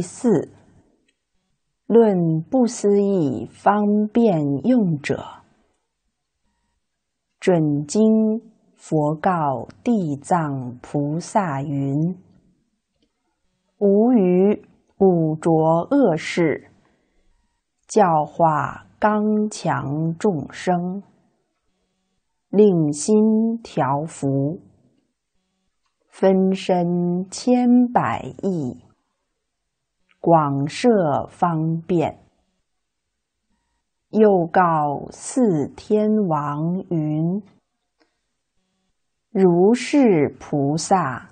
第四，论不思议方便用者，准经佛告地藏菩萨云：吾于五浊恶世，教化刚强众生，令心调伏，分身千百亿，广设方便。又告四天王云：如是菩萨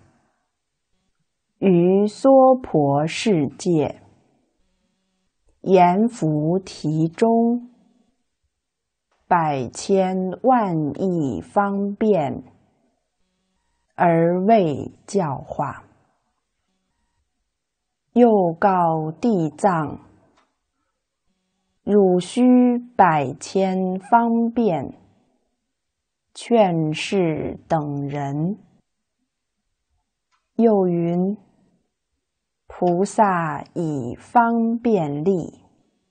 于娑婆世界，阎浮提中，百千万亿方便，而为教化。又告地藏：汝须百千方便，劝示等人。又云：菩萨以方便力，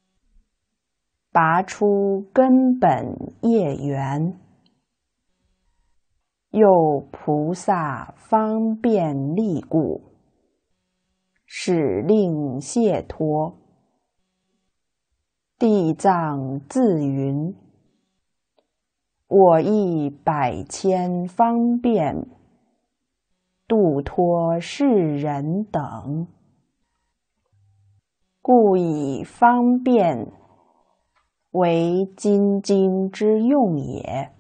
拔出根本业缘。又菩萨方便力故，使令解脱。地藏自云：我亦百千方便，度脱世人等，故以方便为今经之用也。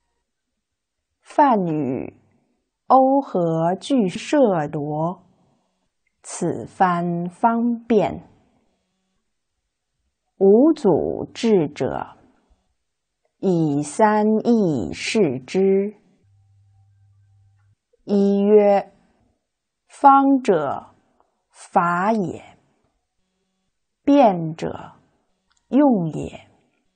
梵语欧和俱舍罗，此番方便。五祖智者，以三义释之。一曰：方者，法也；变者，用也。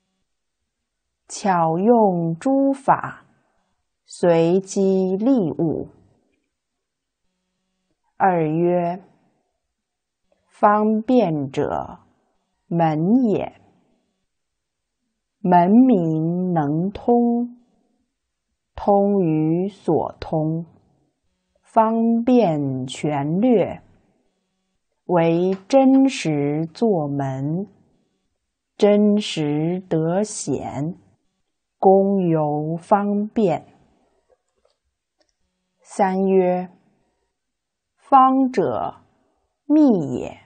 巧用诸法，随机利物。二曰：方便者，门也。门明能通，通于所通，方便全略，为真实作门，真实得显，功由方便。三曰：方者，密也；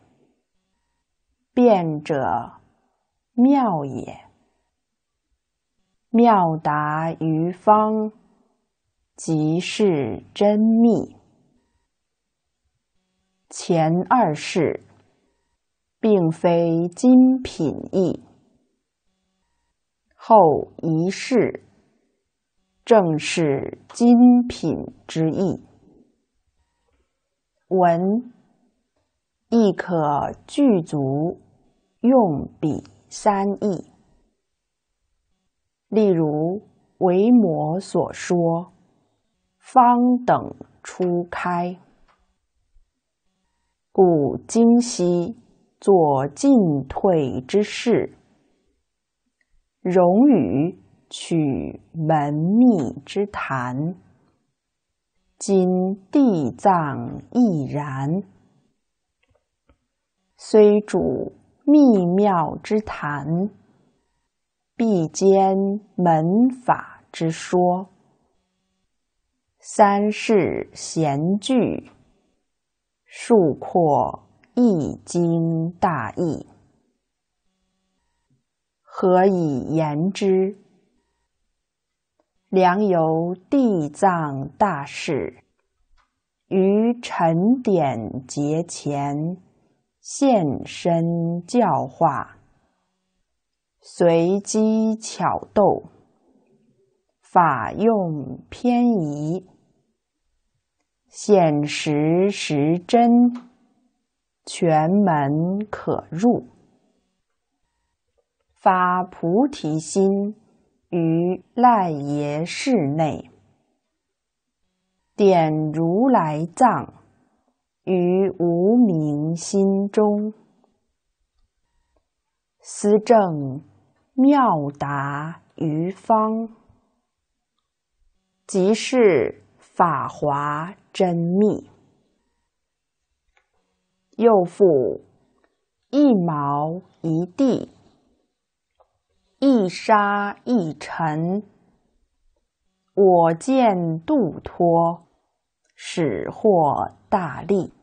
变者，妙也。妙达于方，即是真密。前二世，并非精品义；后一世，正是精品之义。文亦可具足用彼三义。例如维摩所说方等初开，故今昔作进退之事，容语取门密之谈。今地藏亦然，虽主秘妙之谈，必兼门法之说。三世闲聚，述括易经大义。何以言之？良由地藏大士于晨点节前现身教化，随机巧斗，法用偏移，现实实真，全门可入。发菩提心于赖耶室内，点如来藏， 于无明心中，思正妙达于方，即是法华真密。又复一毛一地，一沙一尘，我见度脱，始获大利。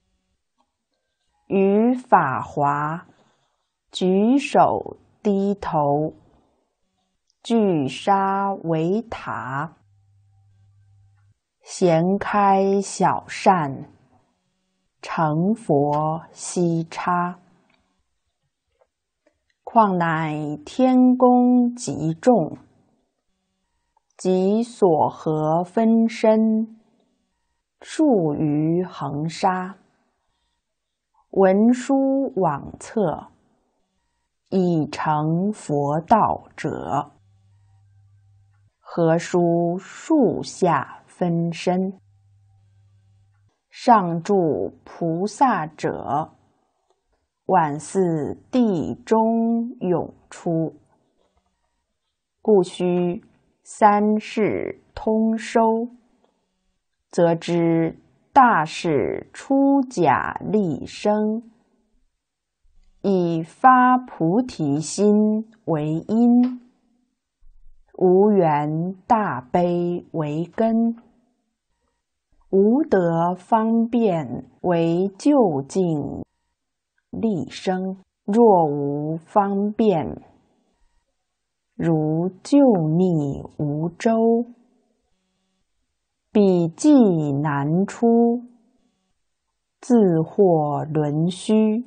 于法华举手低头，聚沙为塔，闲开小扇，成佛悉差。况乃天宫极重，及所合分身，数余恒沙。文殊往测，已成佛道者，何殊树下分身？上住菩萨者，宛似地中涌出。故须三世通收，则知大士出假立生，以发菩提心为因，无缘大悲为根，无得方便为究竟立生。若无方便，如救逆无周，彼既难出，自获轮虚。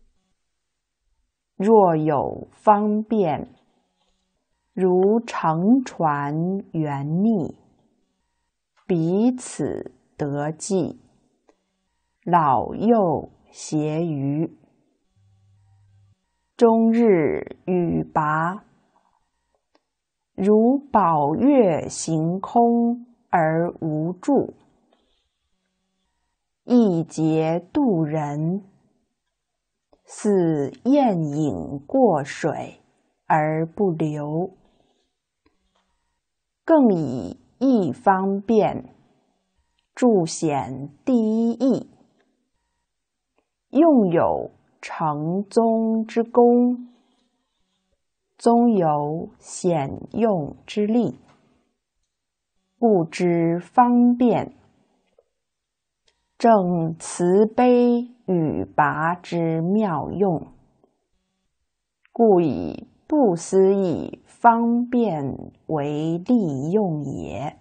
若有方便，如乘船圆逆，彼此得济，老幼咸愚。终日语拔，如宝月行空而无住，一劫渡人，似雁影过水而不流。更以一方便，著显第一义，用有成宗之功，宗有显用之力，故知方便，正慈悲语拔之妙用，故以不思议方便为利用也。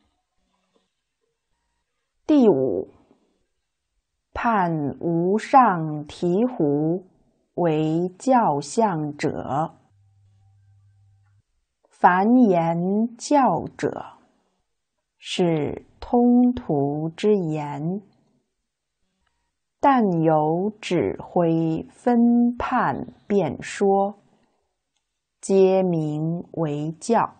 第五，判无上醍醐为教相者，凡言教者，是通途之言，但有指挥分判辩说，皆名为教。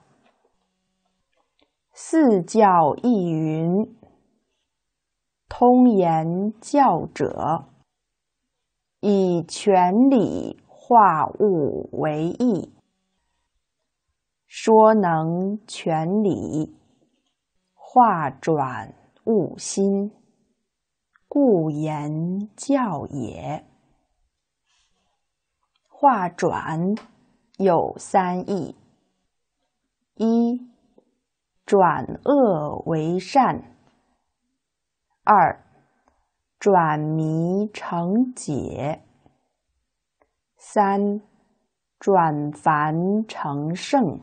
四教亦云：通言教者，以权理化物为义，说能权理，化转物心，故言教也。化转有三义：一、转恶为善；二、转迷成解；三、转凡成圣。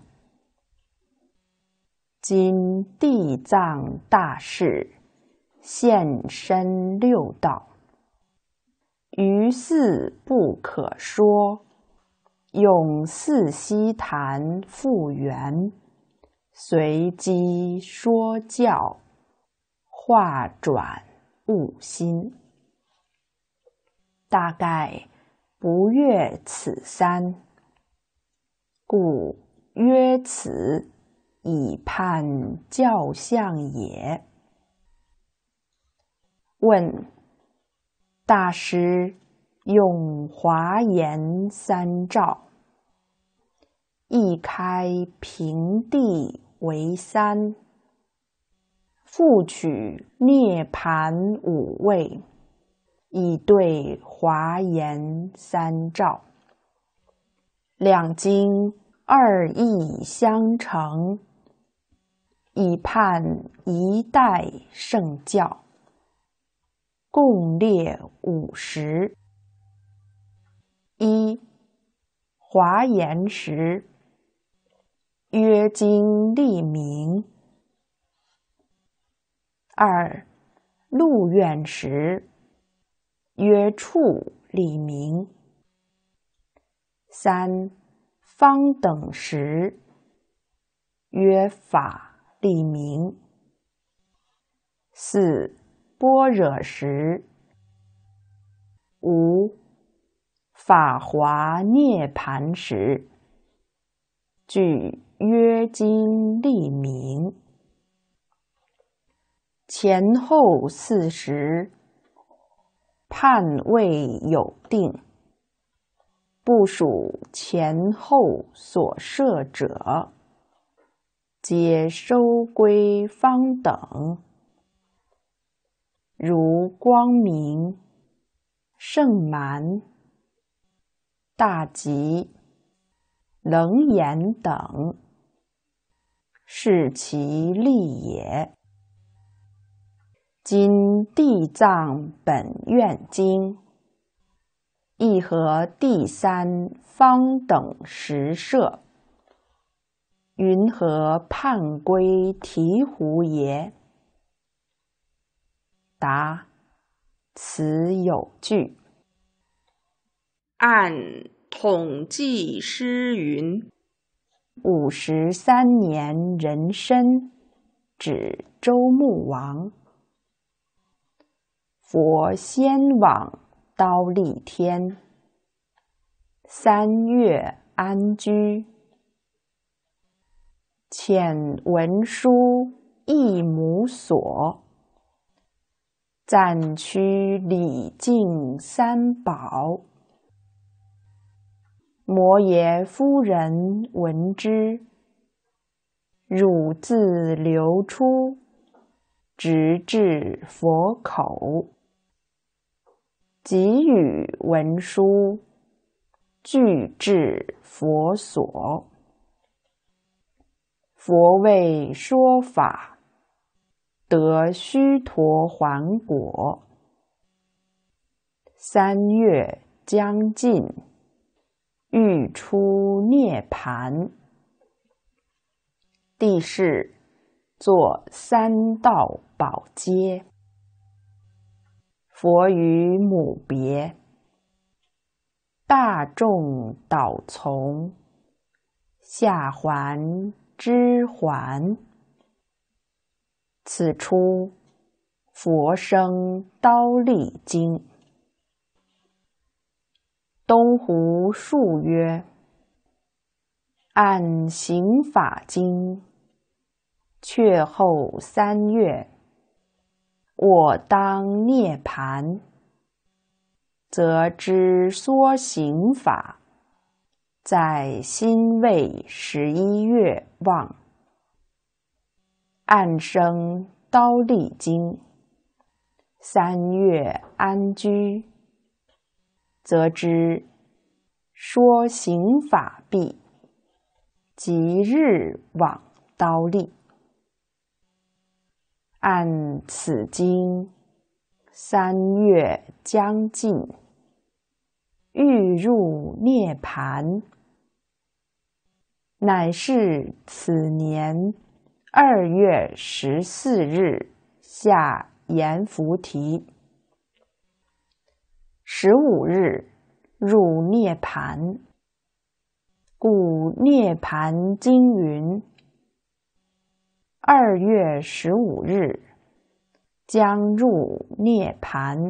今地藏大士现身六道，于四不可说，用四悉檀复原，随机说教，化转悟心。大概不越此三，故曰此以判教相也。问： 大师用华严三照，一开平地为三，复取涅盘五位，以对华严三照。两经二义相成，以判一代圣教，共列50。一、华严时，约经立名；二、鹿苑时，约处立名；三、方等时，约法立名；四、般若时；五、法华涅盘时，据约经立名。前后40，判位有定，不属前后所设者，皆收归方等。如光明、胜鬘、大吉、楞严等，是其例也。今地藏本愿经，亦合第三方等实设，云何判归醍醐也？答：此有据。 按统计师云 ，53年壬申，指周穆王。佛先往忉利天，3月安居，遣文书一母所，赞区礼敬三宝。摩耶夫人闻之，乳自流出，直至佛口。即与文书俱至佛所。佛为说法，得须陀洹果。3月将尽，欲出涅盘。帝释作3道宝阶。佛于母别，大众导从，下还知还。此出佛生忉利经。东湖述曰：按行法经，却后3月，我当涅盘，则知说行法，在辛未11月望。按生忉利经，3月安居，则知说行法毕，即日往忉利。按此经3月将尽，欲入涅盘，乃是此年2月14日下阎浮提，15日入涅盘。故涅盘经云：2月15日将入涅盘。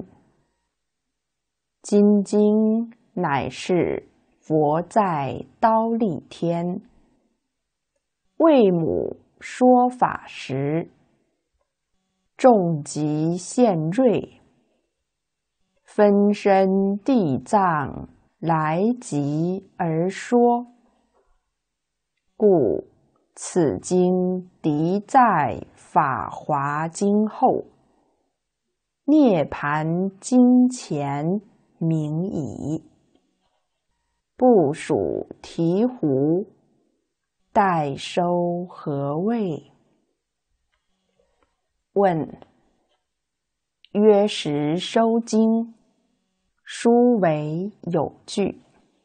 今经乃是佛在忉利天，为母说法时，众集现瑞， 分身地藏来即而说，故此经敌在法华经后，涅盘经前明矣。部属醍醐，待收何谓？问：约时收经，书为有据。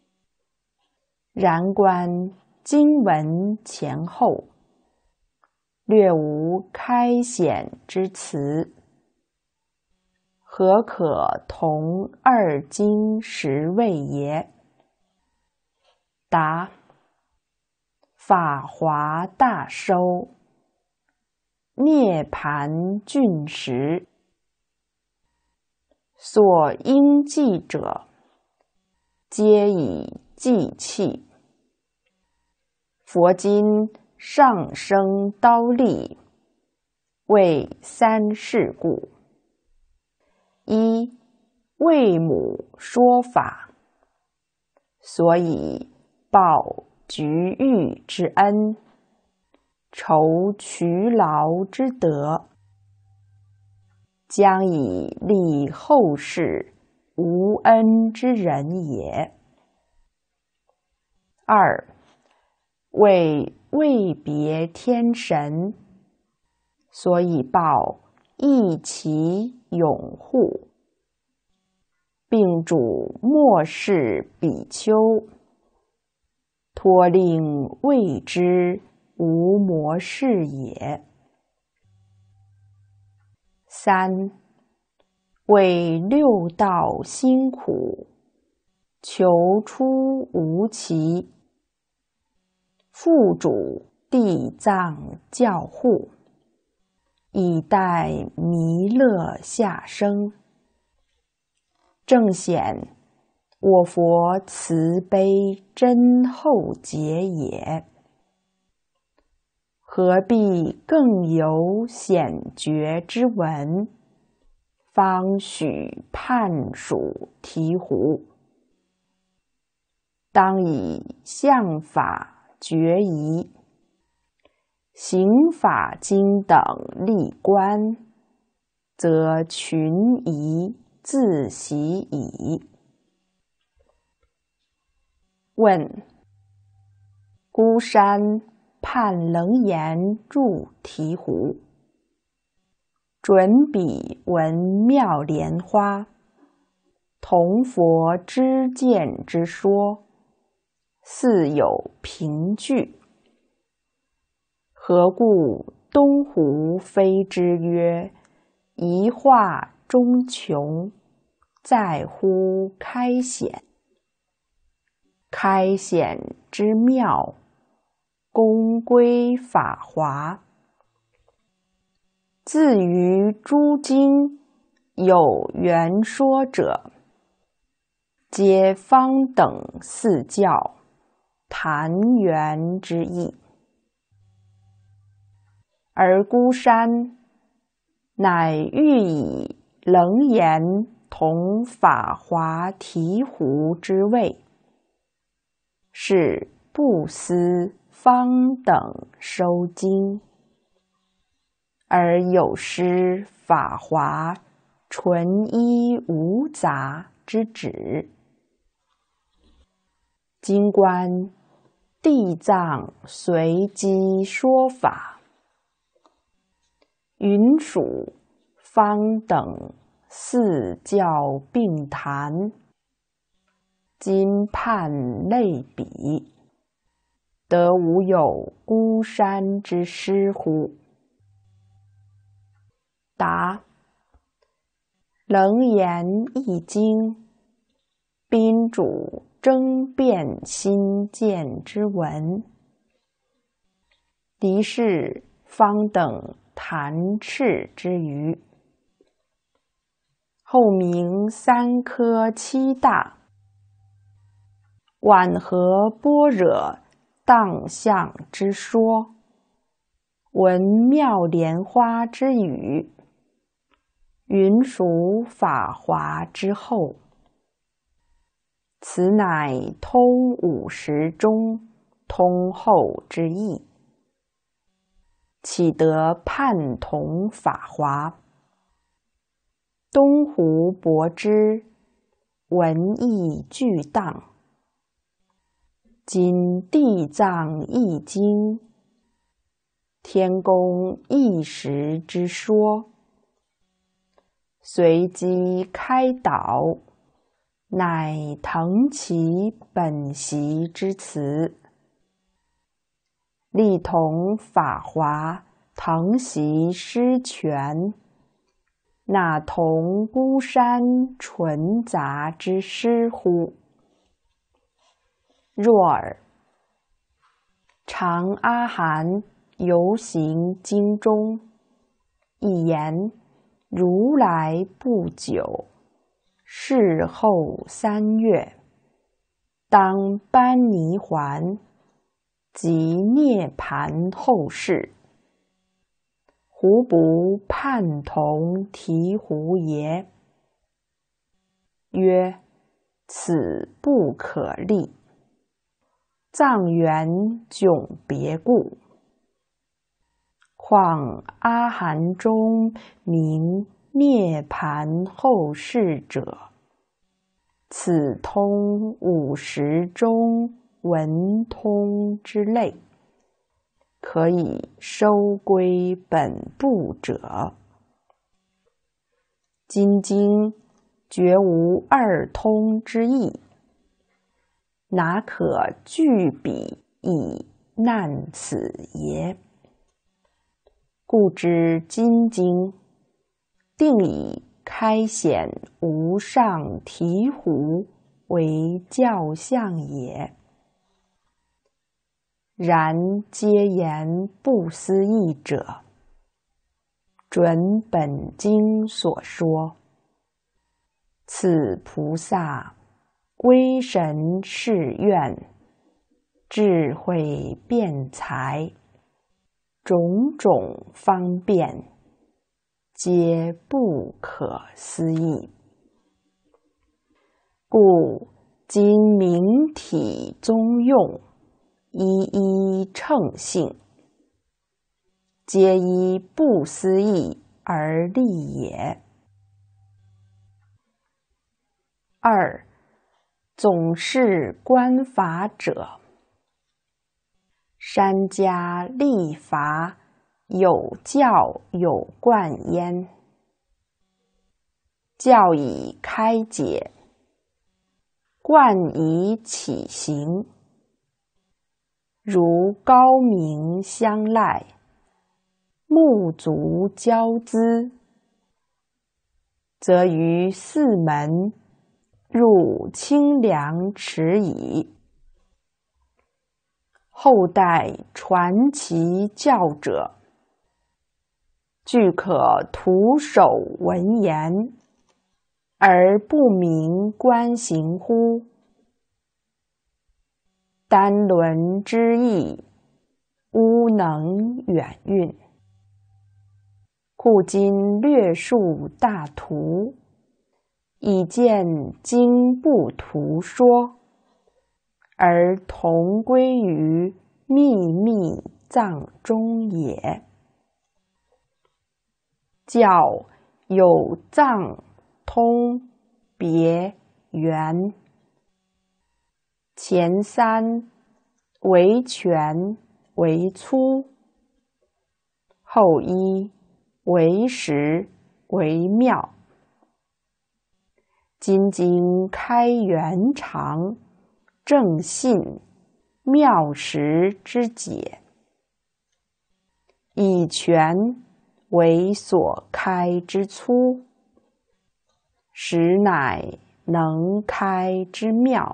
然观经文前后，略无开显之词，何可同二经实谓耶？答：法华大收，涅盘峻实，所应记者，皆以记器。佛今上升刀立，为三事故：一、为母说法，所以报菊玉之恩，酬劬劳之德，将以利后世无恩之人也。二、为位别天神，所以报益其拥护，并主末世比丘，托令谓之无魔事也。三、为六道辛苦，求出无期，父主地藏教护，以待弥勒下生，正显我佛慈悲真厚劫也。何必更有显觉之文，方许判属醍醐？当以相法决疑，行法经等立观，则群疑自息矣。问：孤山判楞严住醍醐，准彼闻妙莲花，同佛知见之说，似有凭据。何故东湖非之曰：一化中穷，在乎开显。开显之妙，公归法华。自于诸经有缘说者，皆方等四教谈缘之意。而孤山乃欲以楞严同法华醍醐之位，是不思方等收经，而有失法华纯一无杂之旨。今观地藏随机说法，云属方等四教并谈，今判类比，得无有孤山之失乎？答：楞严一经，宾主争辩心见之文，敌是方等谈斥之余，后明三科七大，婉和般若当相之说，闻妙莲花之语， 云属法华之后，此乃通50中通后之意，岂得判同法华？东湖博之，文义俱当。今地藏易经，天宫一时之说，随机开导，乃腾其本习之词，力同法华腾习诗全，那同孤山纯杂之诗乎？若尔，常阿含游行经中，一言如来不久，事后3月，当般泥还，即涅盘后世。胡不判同醍醐耶？曰：此不可立。藏缘迥别故。况阿含中名涅盘后世者，此通50中文通之类，可以收归本部者。今经绝无二通之意，哪可具彼以难此耶？故知今经定以开显无上醍醐为教相也。然皆言不思议者，准本经所说，此菩萨归神誓愿，智慧辩才，种种方便，皆不可思议。故今明体宗用，一一称性，皆依不思议而立也。2. 总是观法者，山家立法有教有贯焉。教以开解，贯以起行。如高明相赖，目足交资，则于四门入清凉池矣。后代传其教者，俱可徒手闻言，而不明观行乎？单论之意，吾能远运。故今略述大图，以见经不图说，而同归于秘密藏中也。教有藏、通、别、圆。前3为全为粗，后1为实为妙。今经开圆常，正信妙实之解，以全为所开之粗，实乃能开之妙。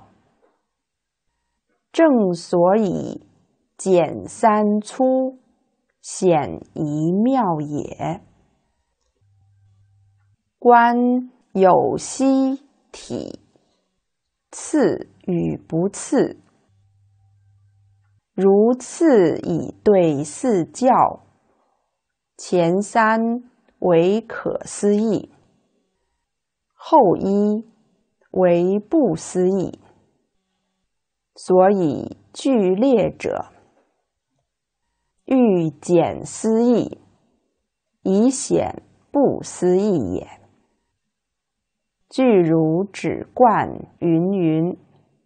正所以简3粗，显1妙也。观有息体，次与不次。如次以对四教，前3为可思议， 后一为不思议，所以剧烈者，欲减思议，以显不思议也。具如止观云云。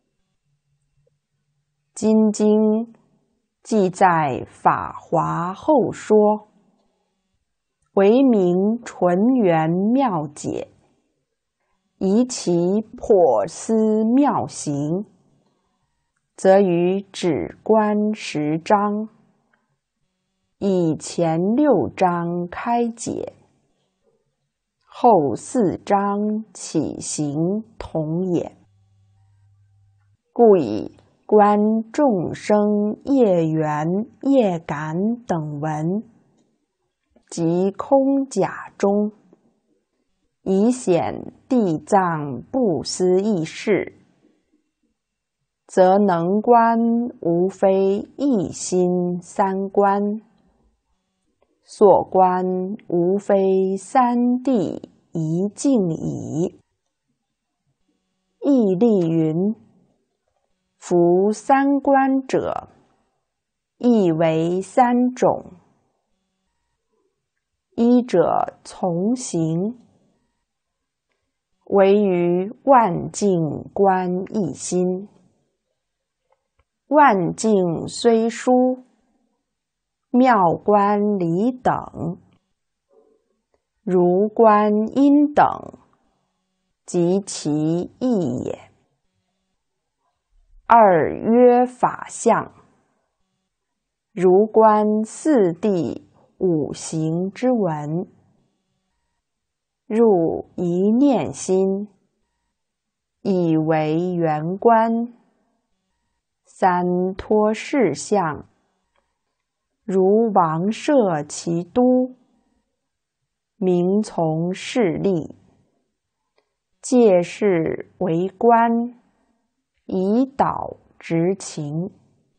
今经记在法华后说，为名纯圆妙解，以其破思妙行，则于止观10章，以前6章开解，后4章起行同也。故以观众生业缘业感等文，即空假中，以显地藏不思议事，则能观无非一心3观，所观无非3谛一境矣。义例云：夫3观者，亦为3种。一者从行，为于万境观一心。万境虽殊，妙观理等，如观因等，即其义也。二曰法相，如观4谛5行之文，入一念心，以为圆观。3托事相，如王舍其都，名从事例，借事为观，以导执情。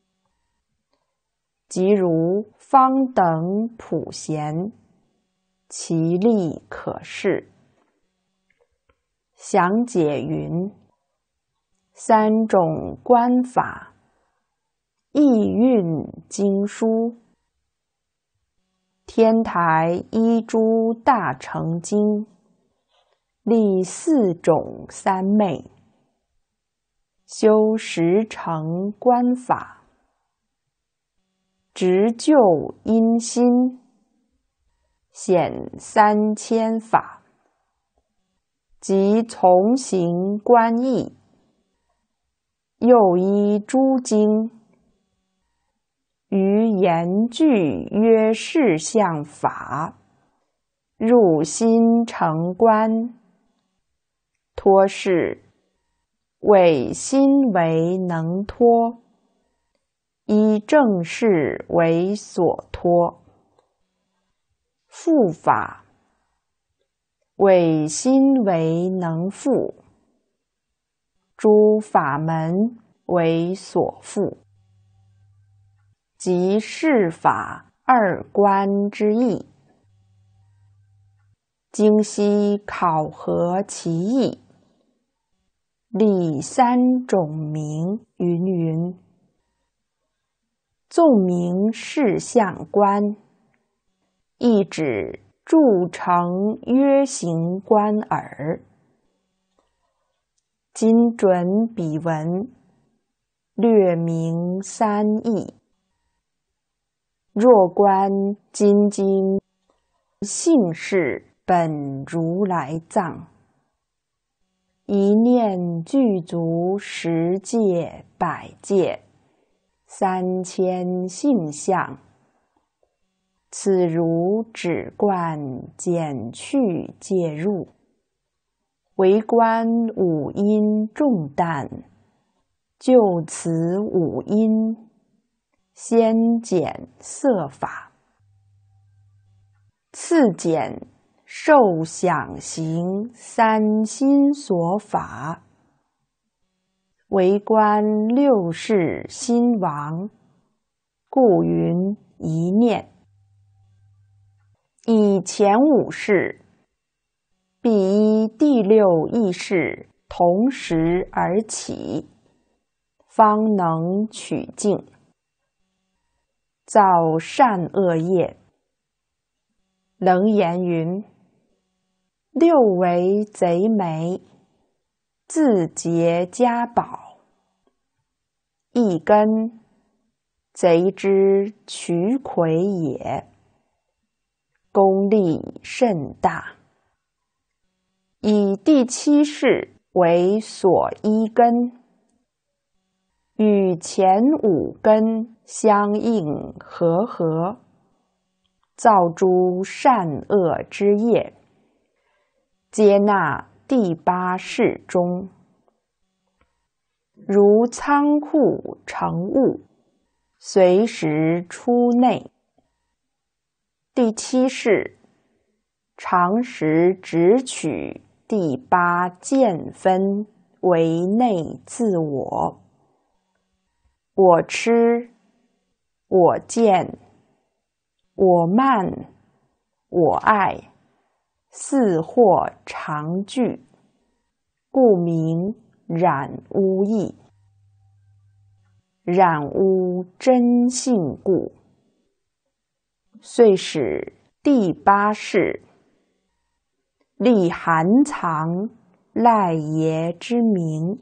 即如方等普贤，其力可视。详解云：3种观法，意蕴经书。天台依诸大乘经，立4种三昧，修10乘观法，执就因心，显3000法，即从行观义。又依诸经，于言句曰事相法，入心成观。托事，谓心为能托，依正事为所托。复法，谓心为能复，诸法门为所复。即事法2观之意。经悉考核其意，立3种名云云。纵名事相观，亦指著成约行观耳。今准彼文，略明3义。若观今经性事本如来藏，一念具足10界100界3000性相，此如止观减去介入，为观5因重担，就此5因，先减色法，次减受想行3心所法，为观6世心王，故云一念。以前5世必依第六意识同时而起，方能取境。造善恶业。楞严云：六为贼眉，自结家宝。一根，贼之渠魁也，功力甚大。以第七识为所依根，与前五根相应和合，造诸善恶之业，皆纳第八识中。如仓库盛物，随时出内。第七识常时只取第八见分为内自我。我痴，我见，我慢，我爱，四惑常具，故名染污意。染污真性故，遂使第八识立含藏赖耶之名，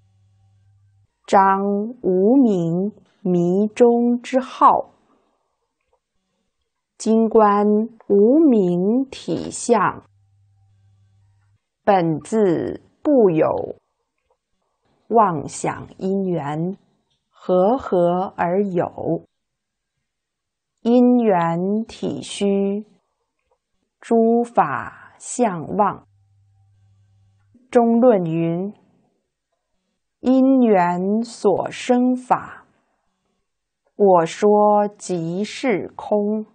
彰无明迷中之号。今观无明体相，本自不有，妄想因缘，和合而有。因缘体虚，诸法相妄。中论云：因缘所生法，我说即是空。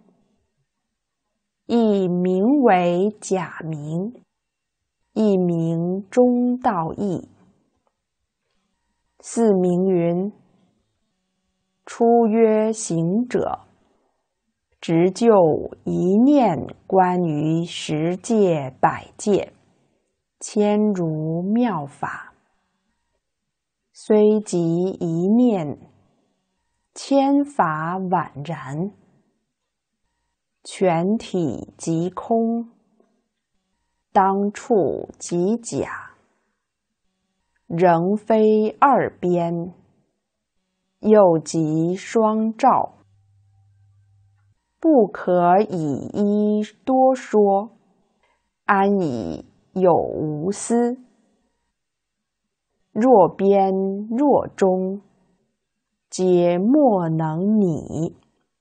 亦名为假名，亦名中道义。四名云：初曰行者，直就一念观于十界百界，千如妙法。虽即一念，千法宛然。全体即空，当处即假，仍非二边，又即双照。不可以一多说，安以有无思？若边若中，皆莫能拟。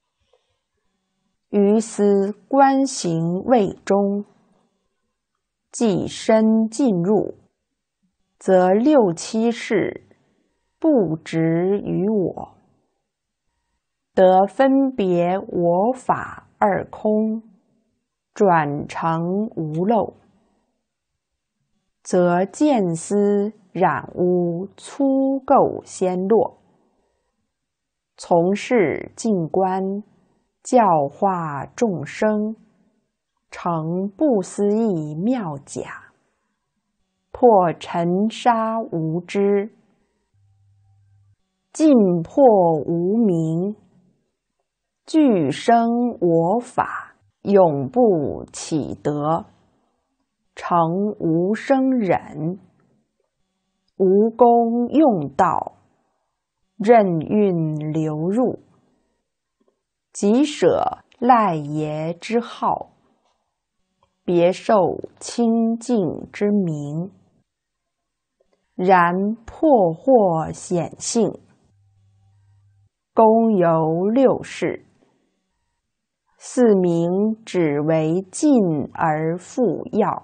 于斯观行未终，既身进入，则六七识不执于我，得分别我法二空，转成无漏，则见思染污粗垢先落。从是静观，教化众生，成不思议妙假，破尘沙无知，尽破无明，具生我法，永不起得，成无生忍，无功用道，任运流入，即舍赖耶之号，别受清净之名。然破惑显性，功由六世。四名只为尽而复要，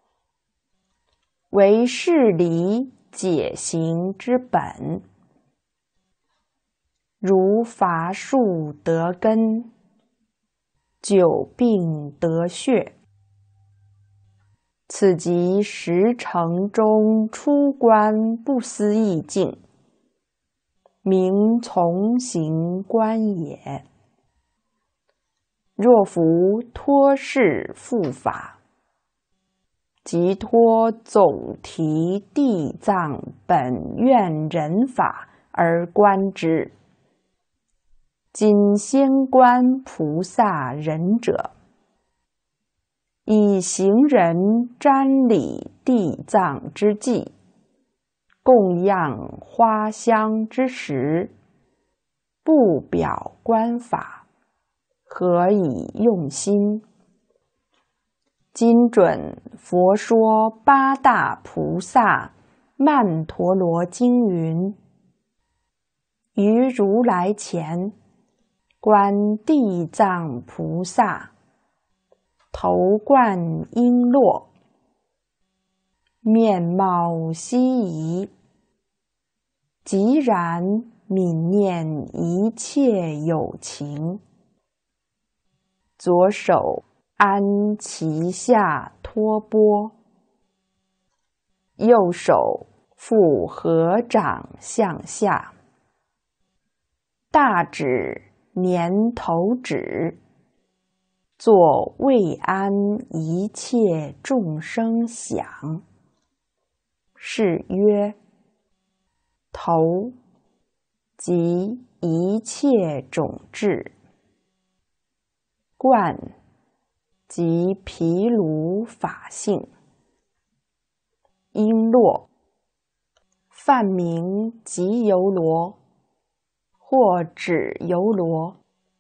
为事理解行之本。如伐树得根，久病得血，此即十成中出观不思议境，名从行观也。若夫托事复法， 即托总提地藏本愿人法而观之。今先观菩萨人者，以行人瞻礼地藏之际，供养花香之时，不表观法，何以用心？今准佛说八大菩萨曼陀罗经云：于如来前，观地藏菩萨，头冠璎珞，面貌希夷，即然泯念一切有情，左手安其下托钵，右手复合掌向下，大指年头指，作慰安一切众生想。是曰：头即一切种智，冠即毗卢法性，璎珞梵名即由罗或指由罗，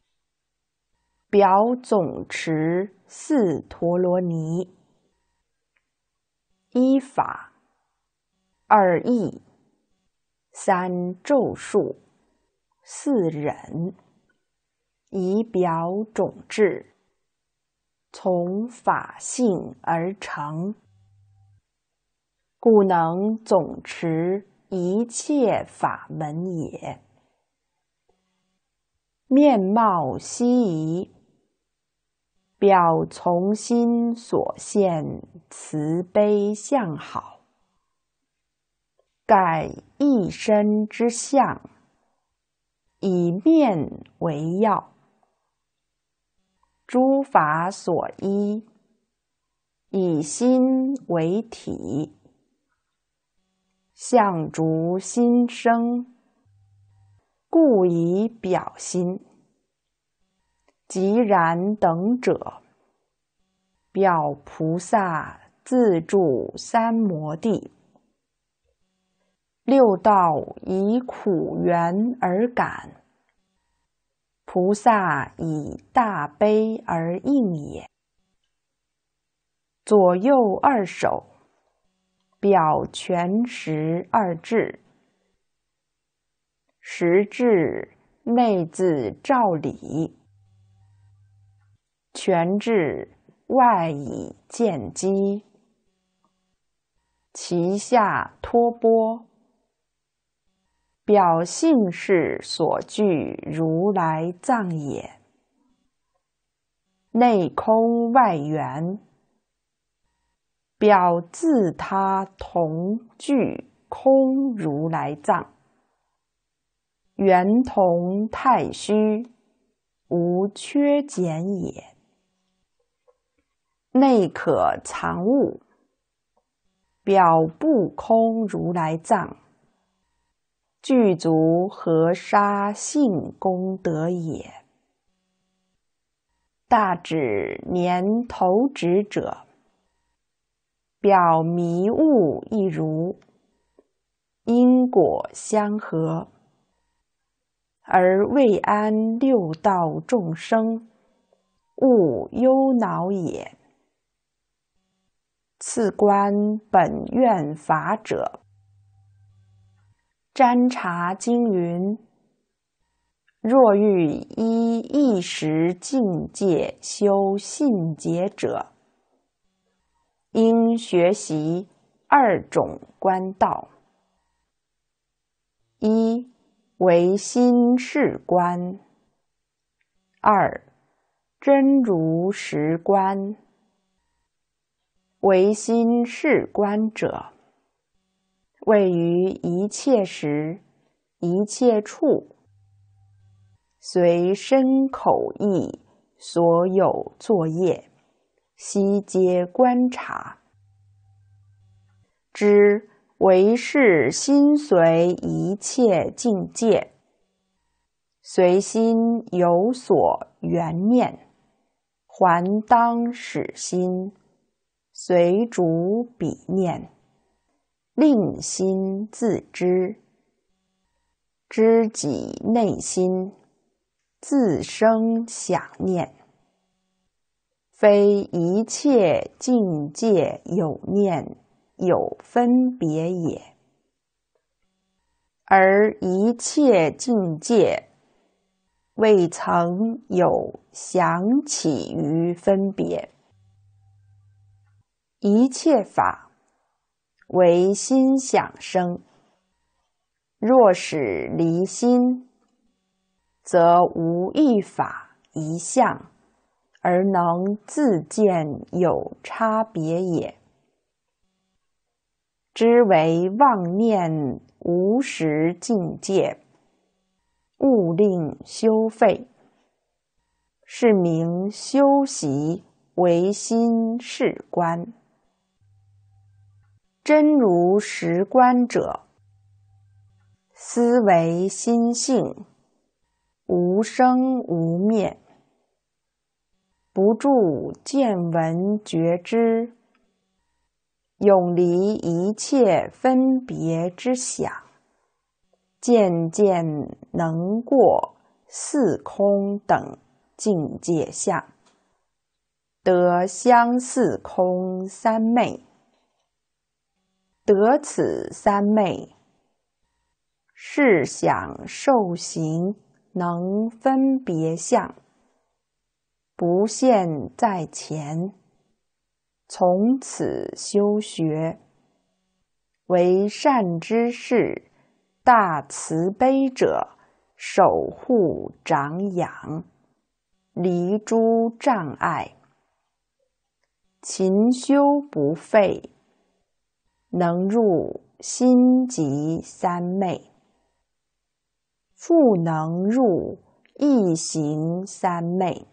表总持四陀罗尼。一法，二义，三咒术，四忍，以表种智，从法性而成，故能总持一切法门也。面貌希夷，表从心所现慈悲相好，盖一身之相，以面为要，诸法所依，以心为体，相逐心生，故以表心。即然等者，表菩萨自住三摩地，六道以苦缘而感，菩萨以大悲而应也。左右二手，表全十二智，十智内自照理，全智外以见机，其下托钵，表性事所具如来藏也。内空外圆，表自他同具空如来藏，圆同太虚，无缺减也。内可藏物，表不空如来藏，具足河沙性功德也。大指年头指者，表迷悟一如，因果相合，而慰安六道众生，勿忧恼也。次观本愿法者，瞻察经云：若欲依一时境界修信解者，应学习二种观道：一为心事观，二真如实观。唯心事观者，位于一切时、一切处，随身口意所有作业，悉皆观察， 知唯是心随一切境界，随心有所缘念，还当使心随逐彼念，令心自知，知己内心自生想念。非一切境界有念有分别也，而一切境界未曾有想起于分别。一切法唯心想生，若使离心，则无一法一相而能自见有差别也。知为妄念无实境界，勿令修废，是名修习唯心是观。真如实观者，思为心性，无生无灭，不住见闻觉知，永离一切分别之想，渐渐能过四空等境界相，得相似空三昧。得此三昧，是想受行能分别相，不现在前，从此修学，为善知识大慈悲者守护长养，离诸障碍，勤修不废，能入心即三昧，复能入一行三昧。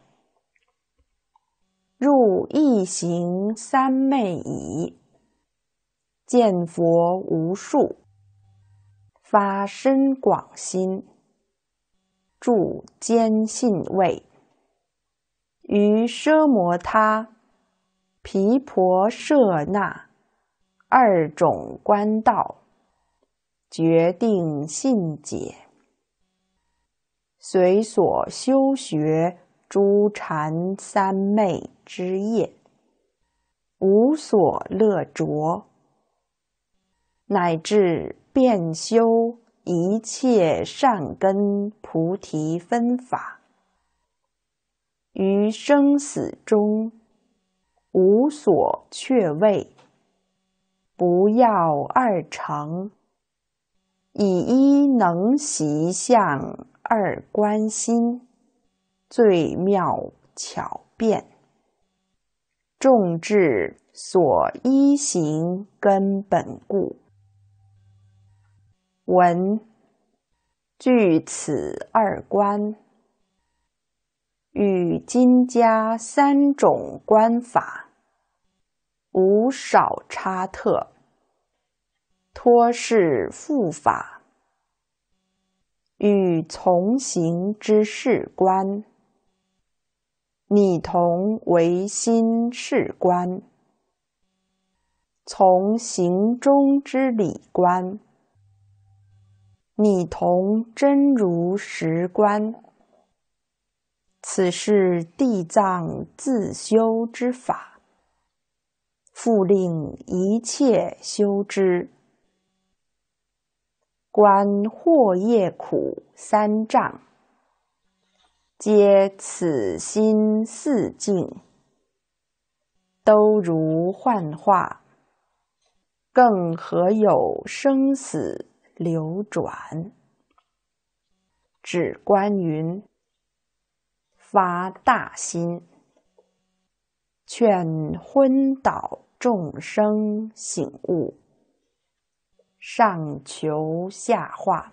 入一行三昧已，见佛无数，发深广心，住坚信位，于奢摩他、毗婆舍那二种观道，决定信解，随所修学诸禅三昧之业，无所乐着，乃至遍修一切善根菩提分法，于生死中无所却位，不要二乘，以一能习相二观心，最妙巧辩，众智所依行根本故。闻据此二观，与今家三种观法，无少差特，托是复法，与从行之事观，拟同唯心是观，从行中之理观，拟同真如实观。此是地藏自修之法，复令一切修之。观惑业苦三障，皆此心四境，都如幻化，更何有生死流转？指观云：发大心，劝昏倒众生醒悟，上求下化，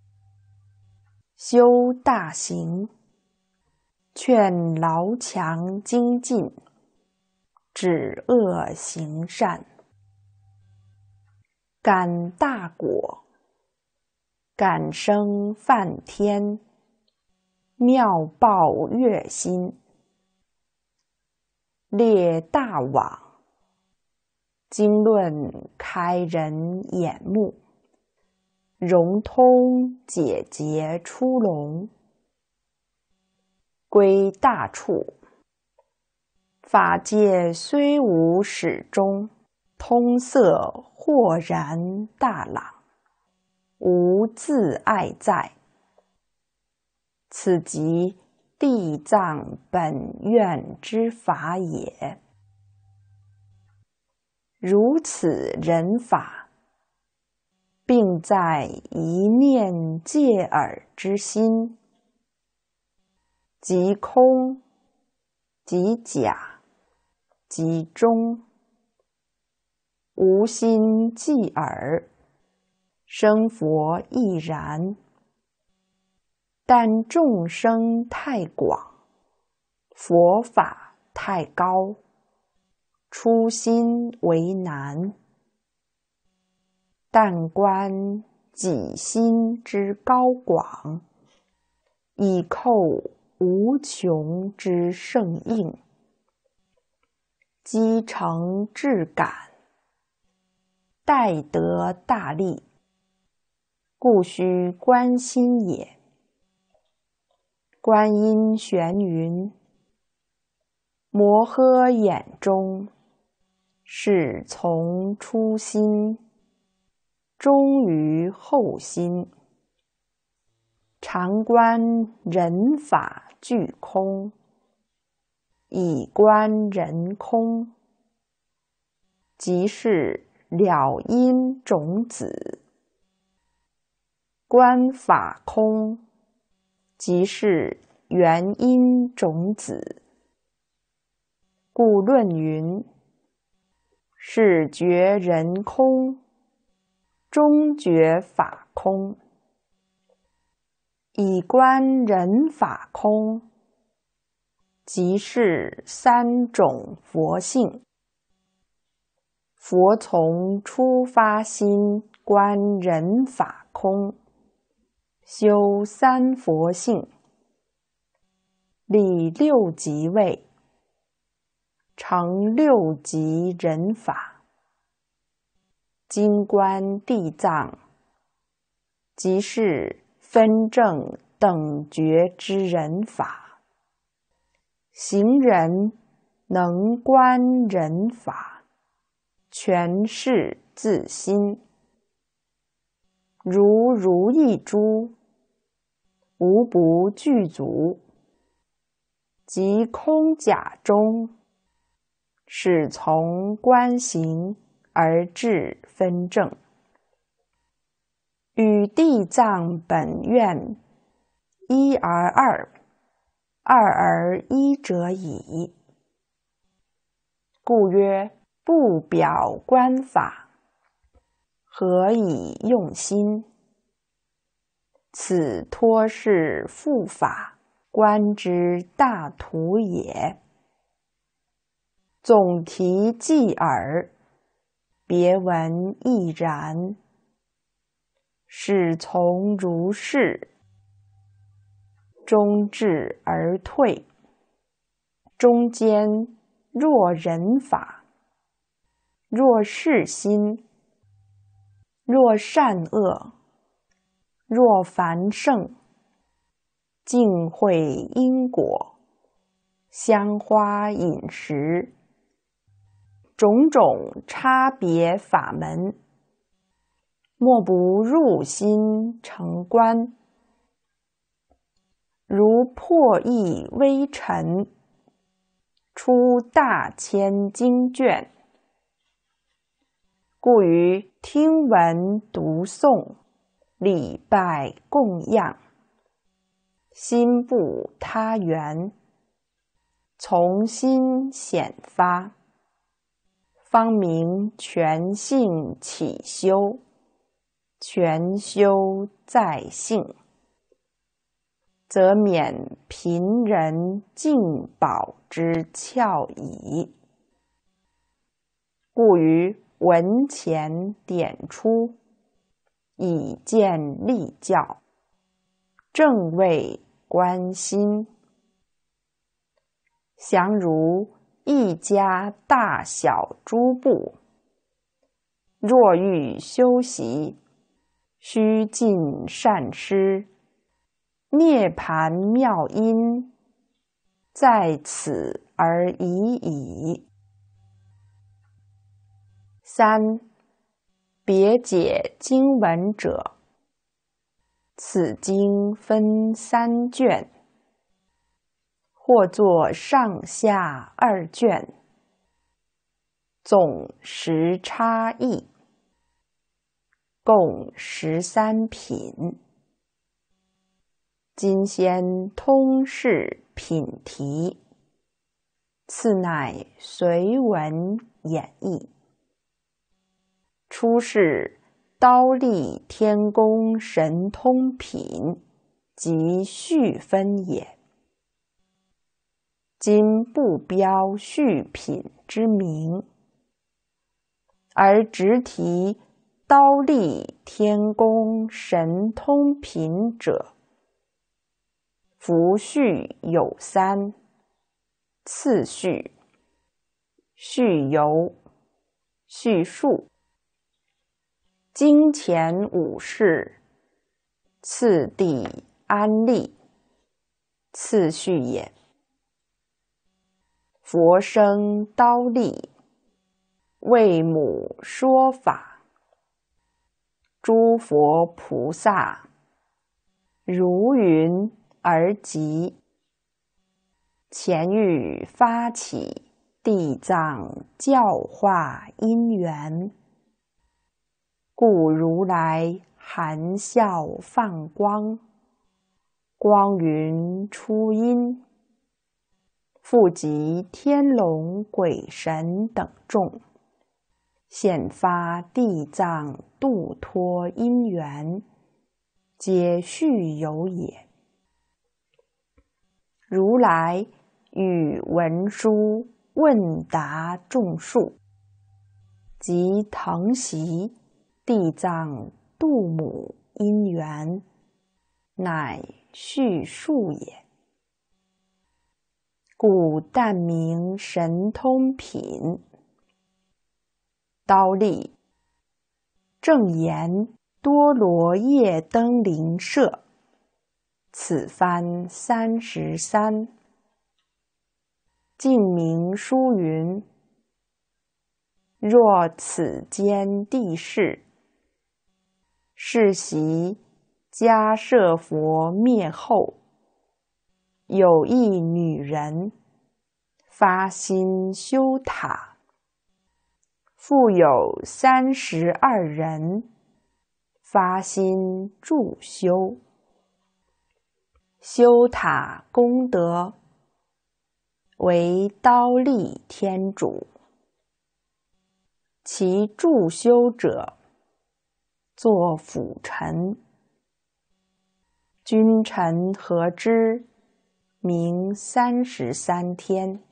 修大行，劝劳强精进，止恶行善。 感大果，感生梵天，妙报月心，列大网，经论开人眼目，融通解结出笼，归大处。法界虽无始终，通色豁然大朗，无自碍在。此即地藏本愿之法也。如此人法，并在一念戒耳之心，即空，即假，即中，无心即耳，生佛亦然。但众生太广，佛法太高，初心为难。但观己心之高广，以扣无穷之圣应，积成至感，待得大利，故须观心也。观音玄云：摩诃眼中，是从初心，终于后心。常观人法俱空，以观人空，即是了因种子；观法空，即是原因种子。故论云：是觉人空，终觉法空。以观人法空，即是三种佛性。佛从初发心观人法空，修三佛性，立六即位，成六即人法。今观地藏，即是分正等觉之人法。行人能观人法，全是自心。如如意珠，无不具足，即空假中，是从观行而至分正，与地藏本愿一而二，二而一者矣。故曰：不表观法，何以用心？此托是复法观之大图也。总题记耳，别文亦然。始从如是，终至而退。中间若人法，若是心，若善恶，若凡圣，净会因果，香花饮食，种种差别法门，莫不入心成观。如破译微尘，出大千经卷，故于听闻读诵，礼拜供养，心不他缘，从心显发，方明全性起修，全修在性，则免贫人净宝之翘矣。故于文前点出，以见立教，正谓关心。详如一家大小诸部，若欲修习，须尽善师，涅槃妙因，在此而已矣。三、别解经文者，此经分3卷，或作上下2卷，总10差异，共13品。今先通释品题，次乃随文演绎。初是刀立天宫神通品及续分也。今不标续品之名，而直提刀立天宫神通品者，夫序有3：次序、序由、序数。经前5世，次第安立，次序也。佛生刀立，为母说法，诸佛菩萨如云而集，前欲发起地藏教化因缘，故如来含笑放光，光云出阴，复集天龙鬼神等众，现发地藏度脱因缘，皆续有也。如来与文殊问答众数，即腾习地藏度母因缘，乃续数也。故但名神通品。刀立正言多罗叶灯灵舍，此番33。净明书云：若此间地势，是习迦舍佛灭后，有一女人发心修塔，复有32人发心助修，修塔功德为刀立天主，其助修者作辅臣，君臣合之，名33天。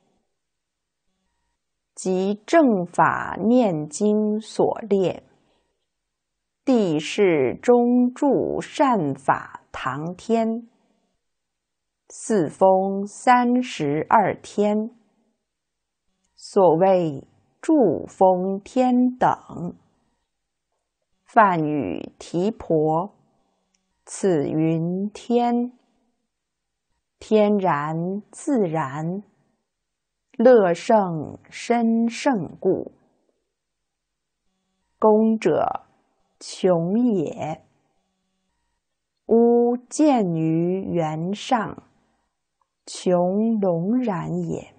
即正法念经所列，地势中住善法堂天，四风32天，所谓住风天等。梵语提婆，此云天，天然自然，乐胜身胜故。功者穷也，吾见于原上，穷隆然也。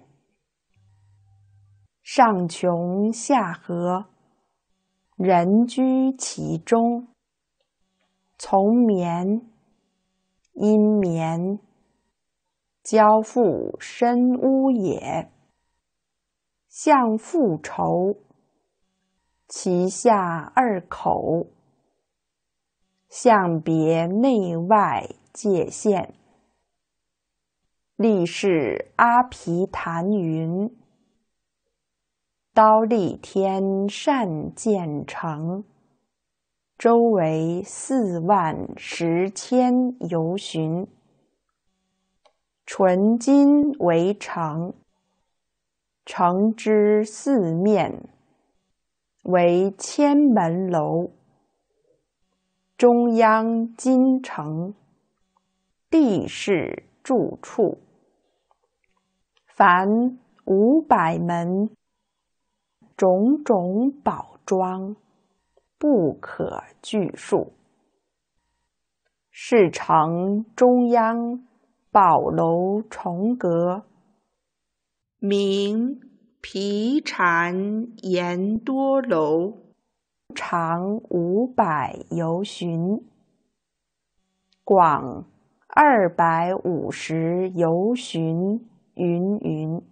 上穷下合，人居其中，从眠、因眠，交付深污也。相复仇，其下2口，相别内外界限。历世阿毗昙云： 刀立天善建成，周围41000由旬。纯金为城，城之四面为千门楼。中央金城，地势住处。凡500门，种种宝庄，不可具数。是城中央宝楼重阁， 名毗禅言多楼， 长500由旬，广250由旬，云云。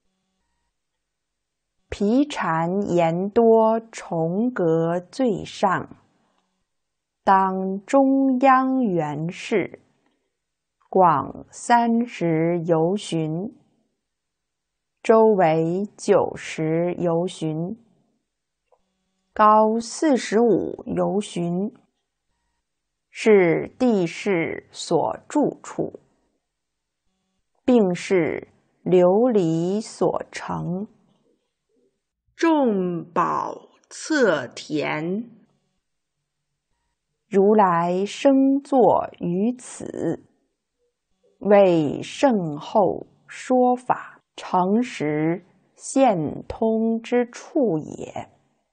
毗禅言多重阁最上，当中央圆室，广30由旬，周围90由旬，高45由旬，是地势所住处，并是琉璃所成。 众宝侧田， 如来生坐于此，为圣后说法诚实现通之处也。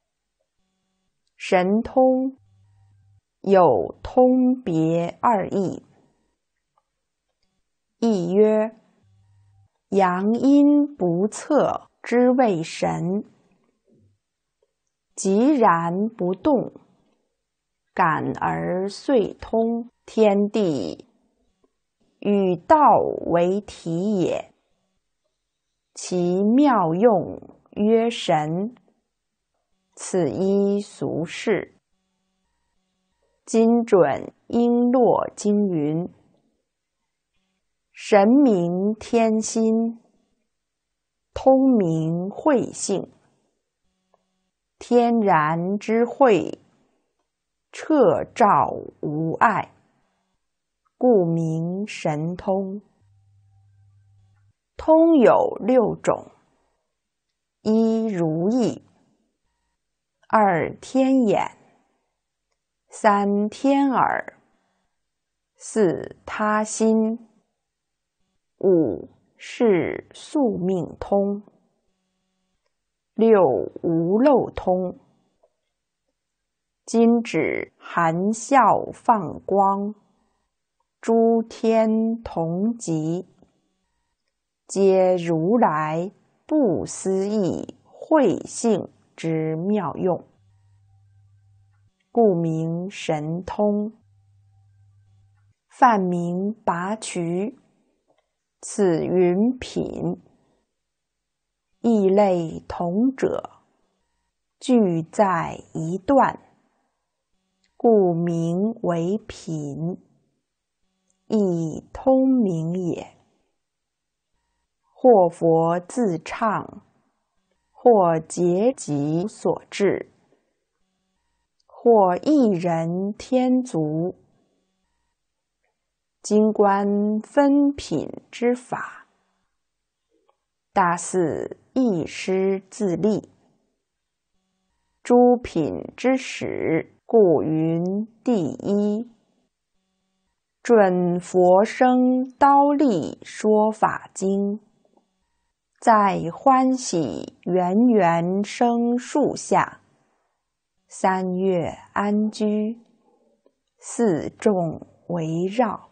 神通有通别2义，义曰阳阴不测之谓神，寂然不动，感而遂通。天地与道为体也，其妙用曰神，此一俗事。今准璎珞经云：神明天心，通明慧性，天然之慧，彻照无碍，故名神通。通有6种：一如意，2天眼，3天耳，4他心，5是宿命通，6无漏通。今指含笑放光，诸天同极，皆如来不思议慧性之妙用，故名神通。梵名拔渠，此云品。异类同者，俱在一段，故名为品，亦通名也。或佛自唱，或结集所至，或一人天足。今观分品之法，大似一师自立，诸品之始，故云第一。准佛生刀立说法经，在欢喜圆圆生树下，3月安居，4众围绕。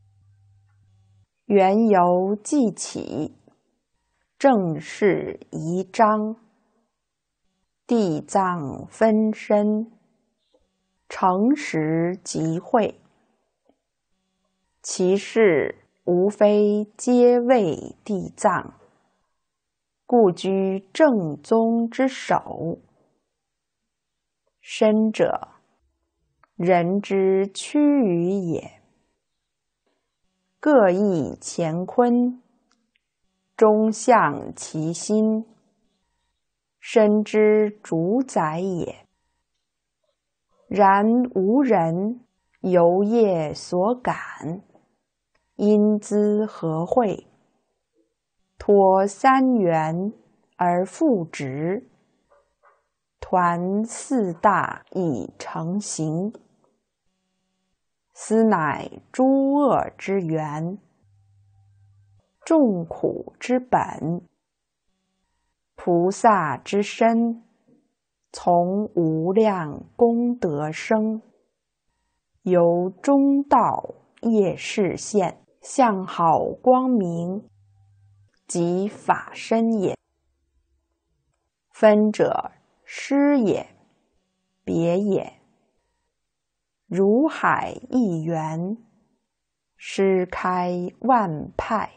缘由既起，正是仪章，地藏分身，诚实集会。其事无非皆为地藏，故居正宗之首。身者，人之躯语也。各异乾坤，中象其心， 身之主宰也。然无人由业所感，因资合会，托三元而复直，团四大以成形。斯乃诸恶之源，众苦之本。菩萨之身，从无量功德生，由中道业示现，相好光明，即法身也。分者施也，别也。如海一源，施开万派；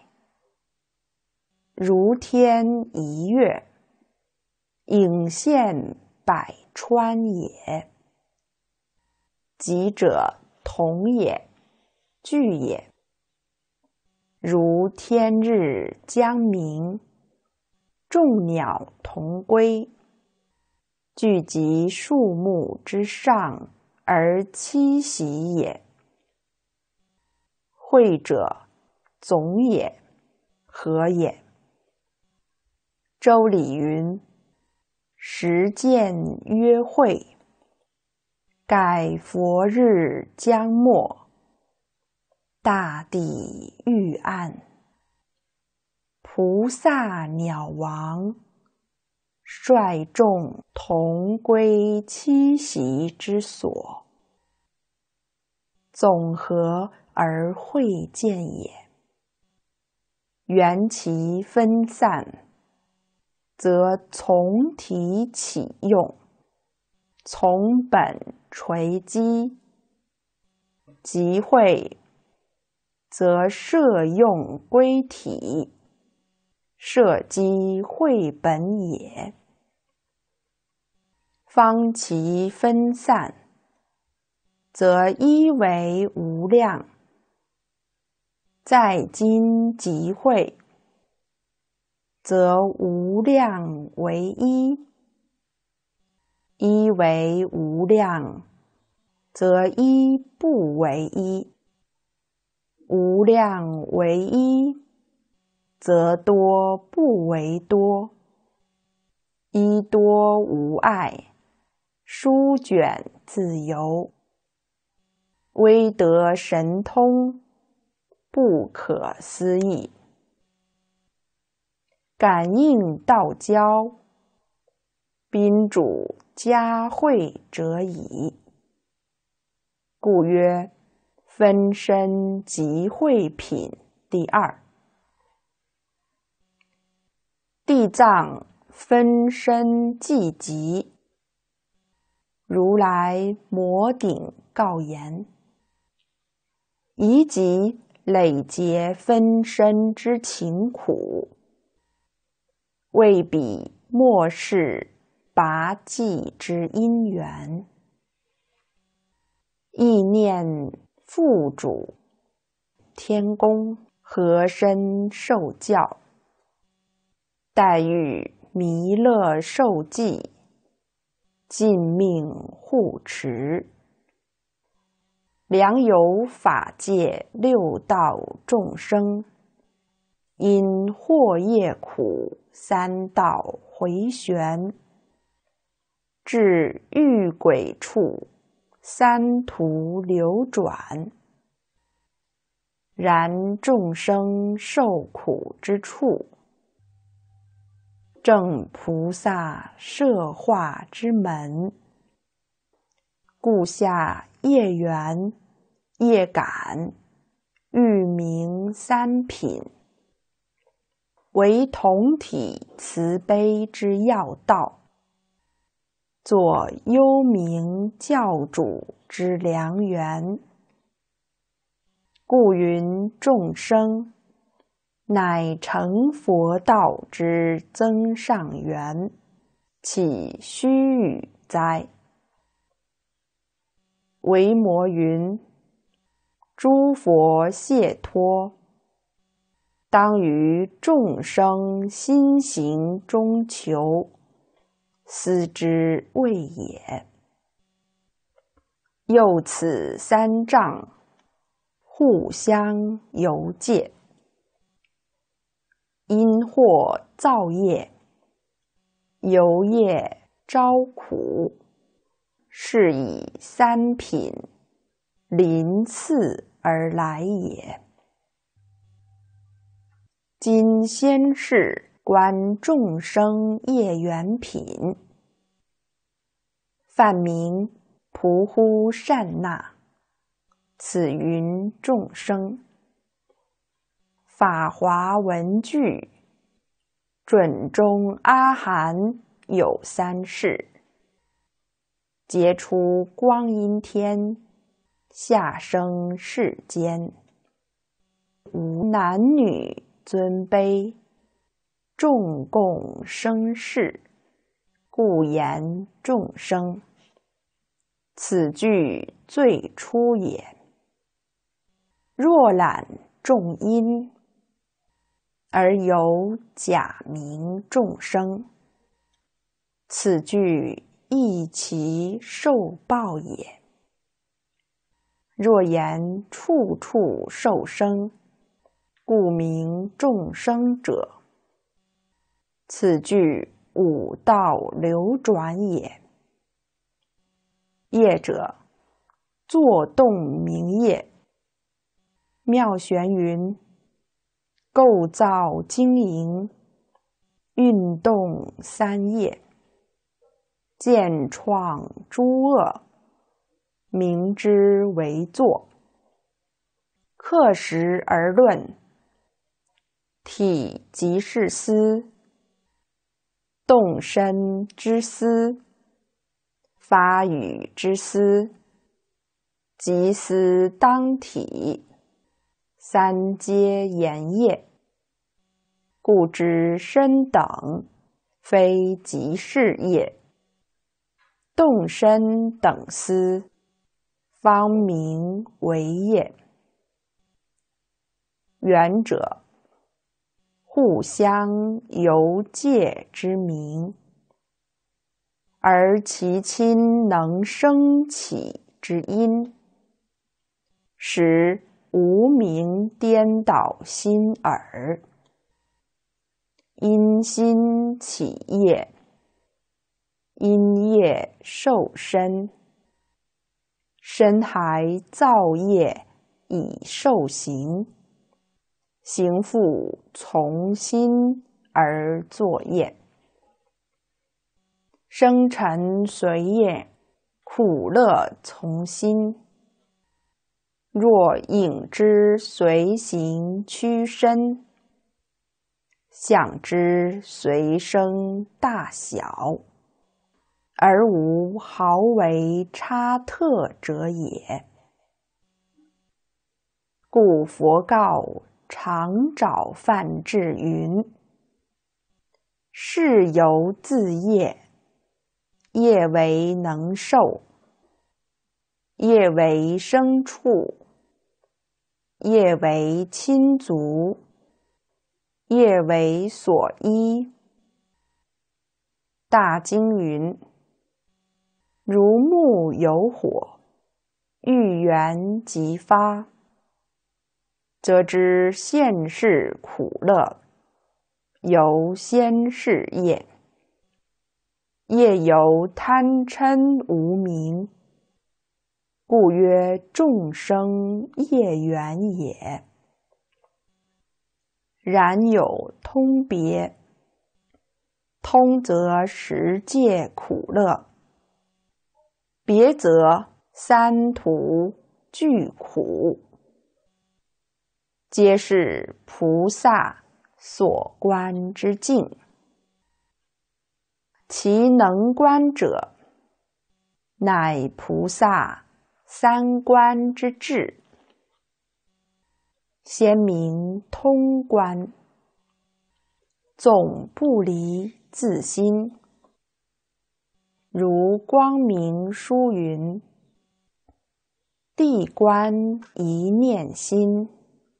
如天一月，影现百川也。即者同也，具也。如天日将明，众鸟同归，聚集树木之上而栖息也。会者总也，合也。周礼云：时见曰会，盖佛日将没，大地欲暗，菩萨鸟王，率众同归栖息之所，总合而会见也。缘其分散，则从体起用，从本垂机。即会，则摄用归体，摄机会本也。方其分散，则一为无量。在今即会，则无量为一；一为无量，则一不为一；无量为一，则多不为多。一多无碍，书卷自由。威德神通，不可思议。感应道交，宾主佳会者矣。故曰：分身即会品第二。地藏分身寂极。如来摩顶告言：宜即累劫分身之情苦，为彼末世拔济之因缘。意念父主天宫和身受教，待遇弥勒受记，尽命护持。良有法界六道众生，因惑业苦三道回旋，至欲鬼处三途流转。然众生受苦之处，正菩萨摄化之门。故下业缘、业感、欲明三品，为同体慈悲之要道，作幽冥教主之良缘。故云众生，乃成佛道之增上缘，岂须臾哉？维摩云：诸佛解脱，当于众生心行中求， 斯之谓也。又此三障，互相由介，因或造业，由业招苦，是以三品临次而来也。今先是观众生业缘品，泛名仆乎善那，此云众生。法华文具，准中阿含有三世，劫出光阴天，下生世间，无男女尊卑，众共生世，故言众生。此句最初也。若览众因，而有假名众生，此句亦其受报也。若言处处受生，故名众生者，此句五道流转也。业者，作动名业。妙玄云：构造经营，运动三业，见创诸恶，名之为作。刻实而论，体即是思，动身之思，发语之思，即思当体，三皆言业，故知身等非即是业，动身等思方名为业。缘者，互相由介之名，而其亲能生起之因，使无明颠倒心耳。因心起业，因业受身，身还造业以受行，行复从心而作业。生尘随业，苦乐从心。若影之随行屈伸，相之随生大小，而无毫为差特者也。故佛告常找梵志云：是由自业，业为能受，业为牲畜，业为亲族，业为所依。大经云：如木有火，遇缘即发，则知现世苦乐，由先世业，业由贪嗔无明，故曰众生业缘也。然有通别，通则十界苦乐，别则三途俱苦，皆是菩萨所观之境。其能观者，乃菩萨三观之智。先明通观，总不离自心。如光明书云：地观一念心，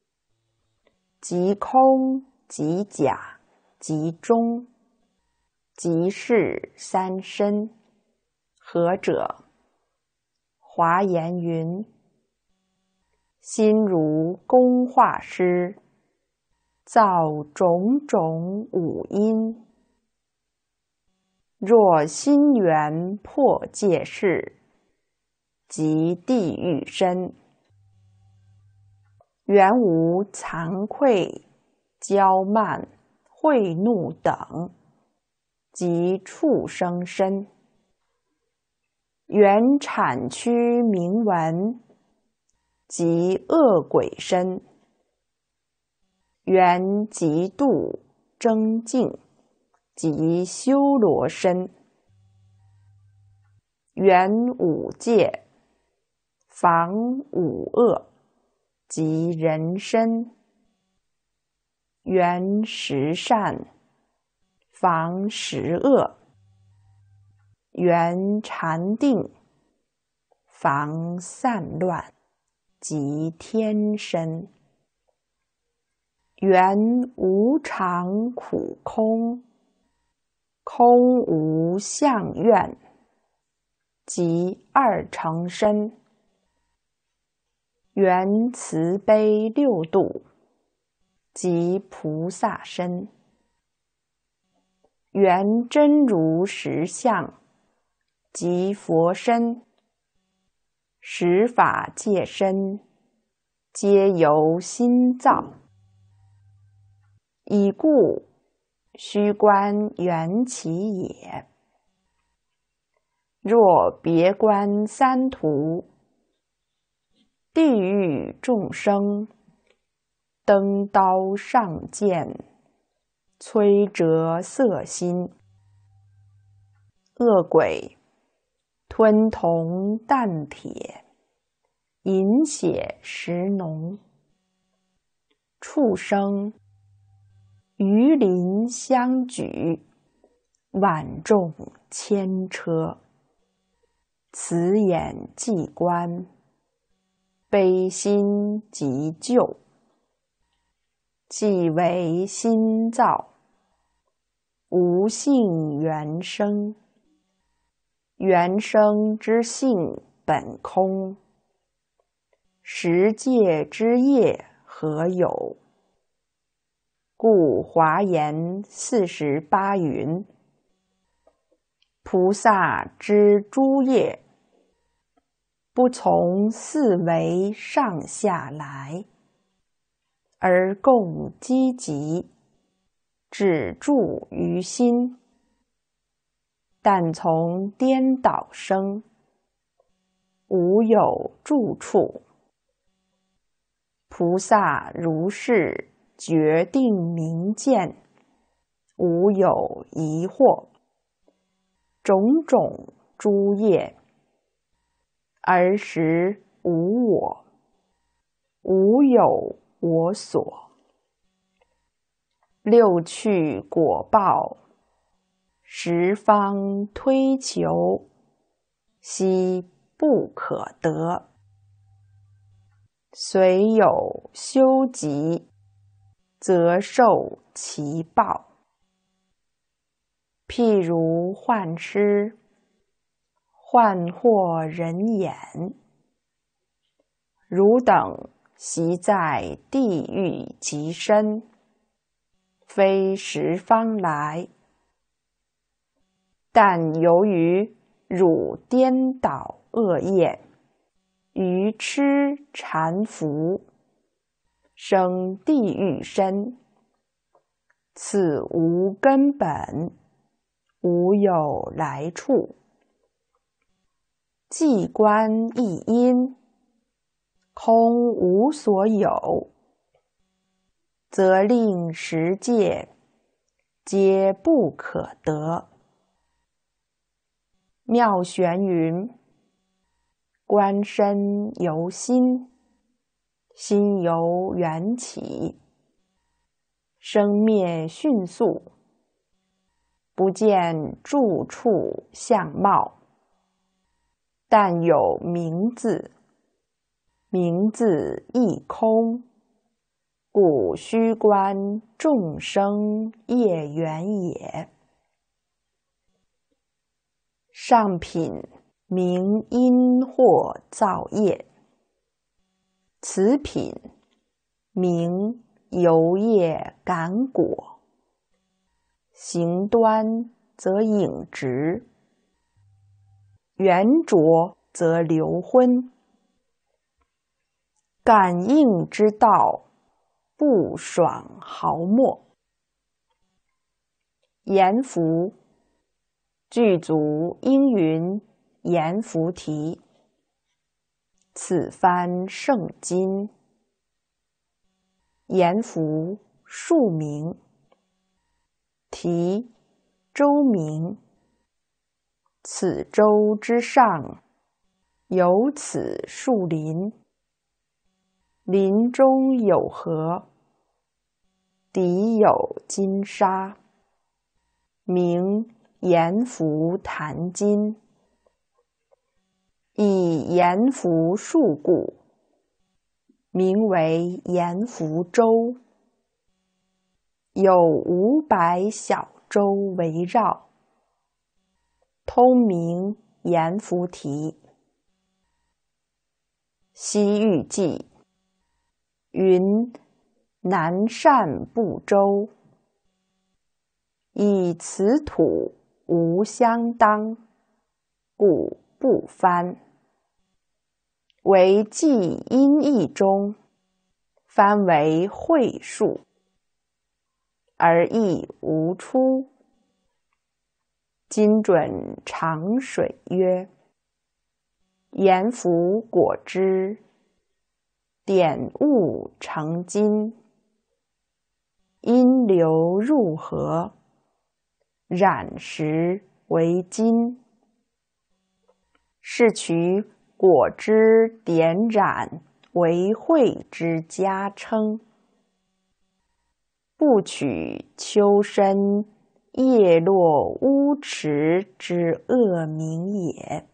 即空即假即中， 即是三身。何者？华严云：心如工画师，造种种五阴。若心源破界事，即地狱身。原无惭愧、骄慢、恚怒等，即畜生身。原产区名闻，即恶鬼身。原嫉妒争竞，即修罗身。原五戒，防五恶，即人身。原十善，防十恶。原禅定，防散乱，即天身。原无常苦空，空无相愿，即二乘身。原慈悲六度，即菩萨身。原真如实相，即佛身。十法界身，皆由心造。已故须观缘起也。若别观三途，地狱众生，登刀上剑，摧折色心。恶鬼吞铜啖铁，饮血食脓。畜生鱼鳞相举，万众牵车。慈眼即观，悲心即救。即为心造，无性原生。原生之性本空，十界之业何有？故华严48云：菩萨之诸业，不从四维上下来，而共积集，只住于心。但从颠倒生，无有住处。菩萨如是决定明见，无有疑惑。种种诸业，尔时无我，无有我所。六趣果报，十方推求，悉不可得。虽有修集，则受其报。譬如幻师，幻惑人眼，汝等习在地狱极深，非十方来。但由于汝颠倒恶业，愚痴缠缚，生地狱身，此无根本，无有来处。既观一因，空无所有，则令十界皆不可得。妙玄云：观身由心，心由缘起，生灭迅速，不见住处相貌。但有名字，名字亦空，故须观众生业缘也。 上品名因或造业，此品名由业感果，行端则影直，圆浊则流昏。感应之道，不爽毫末。阎浮，具足应云阎浮提，此番圣经。阎浮树名，提州名。此州之上，有此树林，林中有河，底有金沙，名阎浮坛金。以阎浮树故，名为阎浮州。有500小州围绕，通名阎浮提。西域记云：南赡部洲，以此土无相当，故不翻。为记音译中，翻为会数，而译无出。今准长水曰：阎浮果汁，点物成金，因流入河，染石为金。是取果汁点染为会之佳称，不取丘深叶落乌池之恶名也。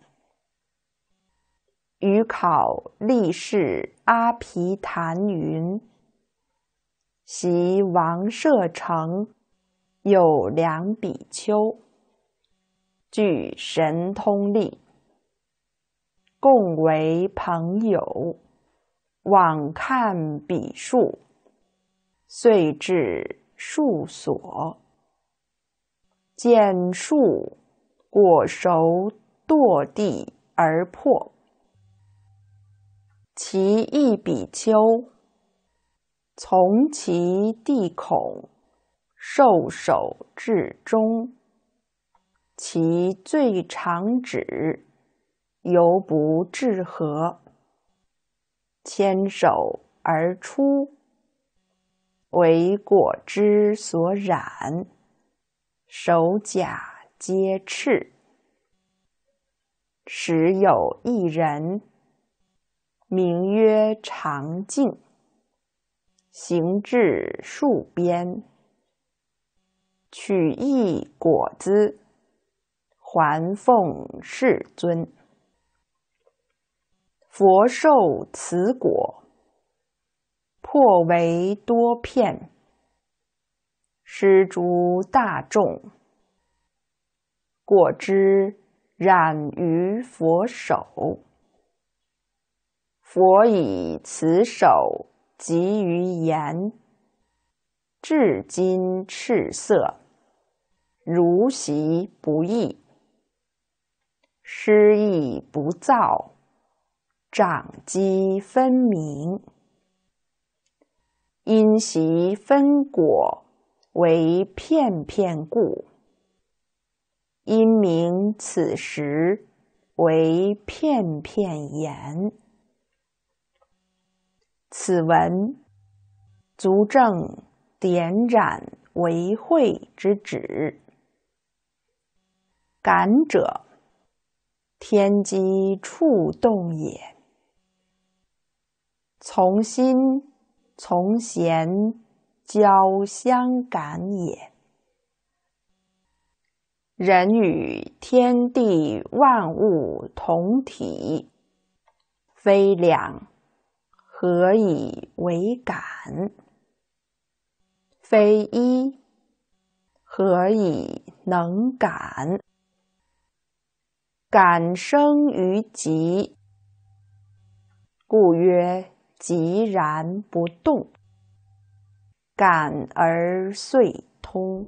余考历世阿毗昙云：昔王舍城有2比丘，具神通力，共为朋友，往看彼树，遂至树所，见树果熟堕地而破。其一比丘从其地孔，受手至中，其最长指犹不至合，牵手而出，为果汁所染，手甲皆赤。时有一人，名曰常静，行至树边，取一果子，还奉世尊。佛受此果，破为多片，施诸大众，果汁染于佛手。佛以此手给于言，至今赤色，如习不异，失意不躁，长机分明。因习分果为片片故，因名此时为片片言。此文足证点染为会之旨。感者，天机触动也。从心从弦交相感也。人与天地万物同体，非两，何以为感？非一，何以能感？ 感生于极，故曰极然不动。感而遂通，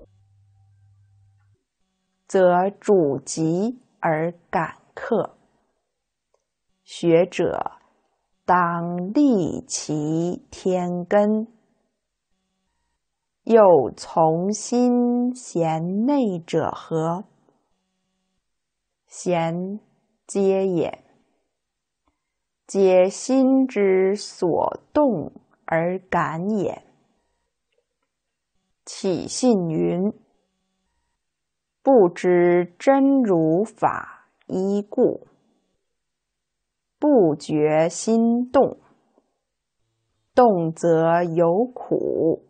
则主极而感克。学者当立其天根，又从心贤内者何？贤皆也，皆心之所动而感也。岂信云：不知真如法依故，不觉心动，动则有苦，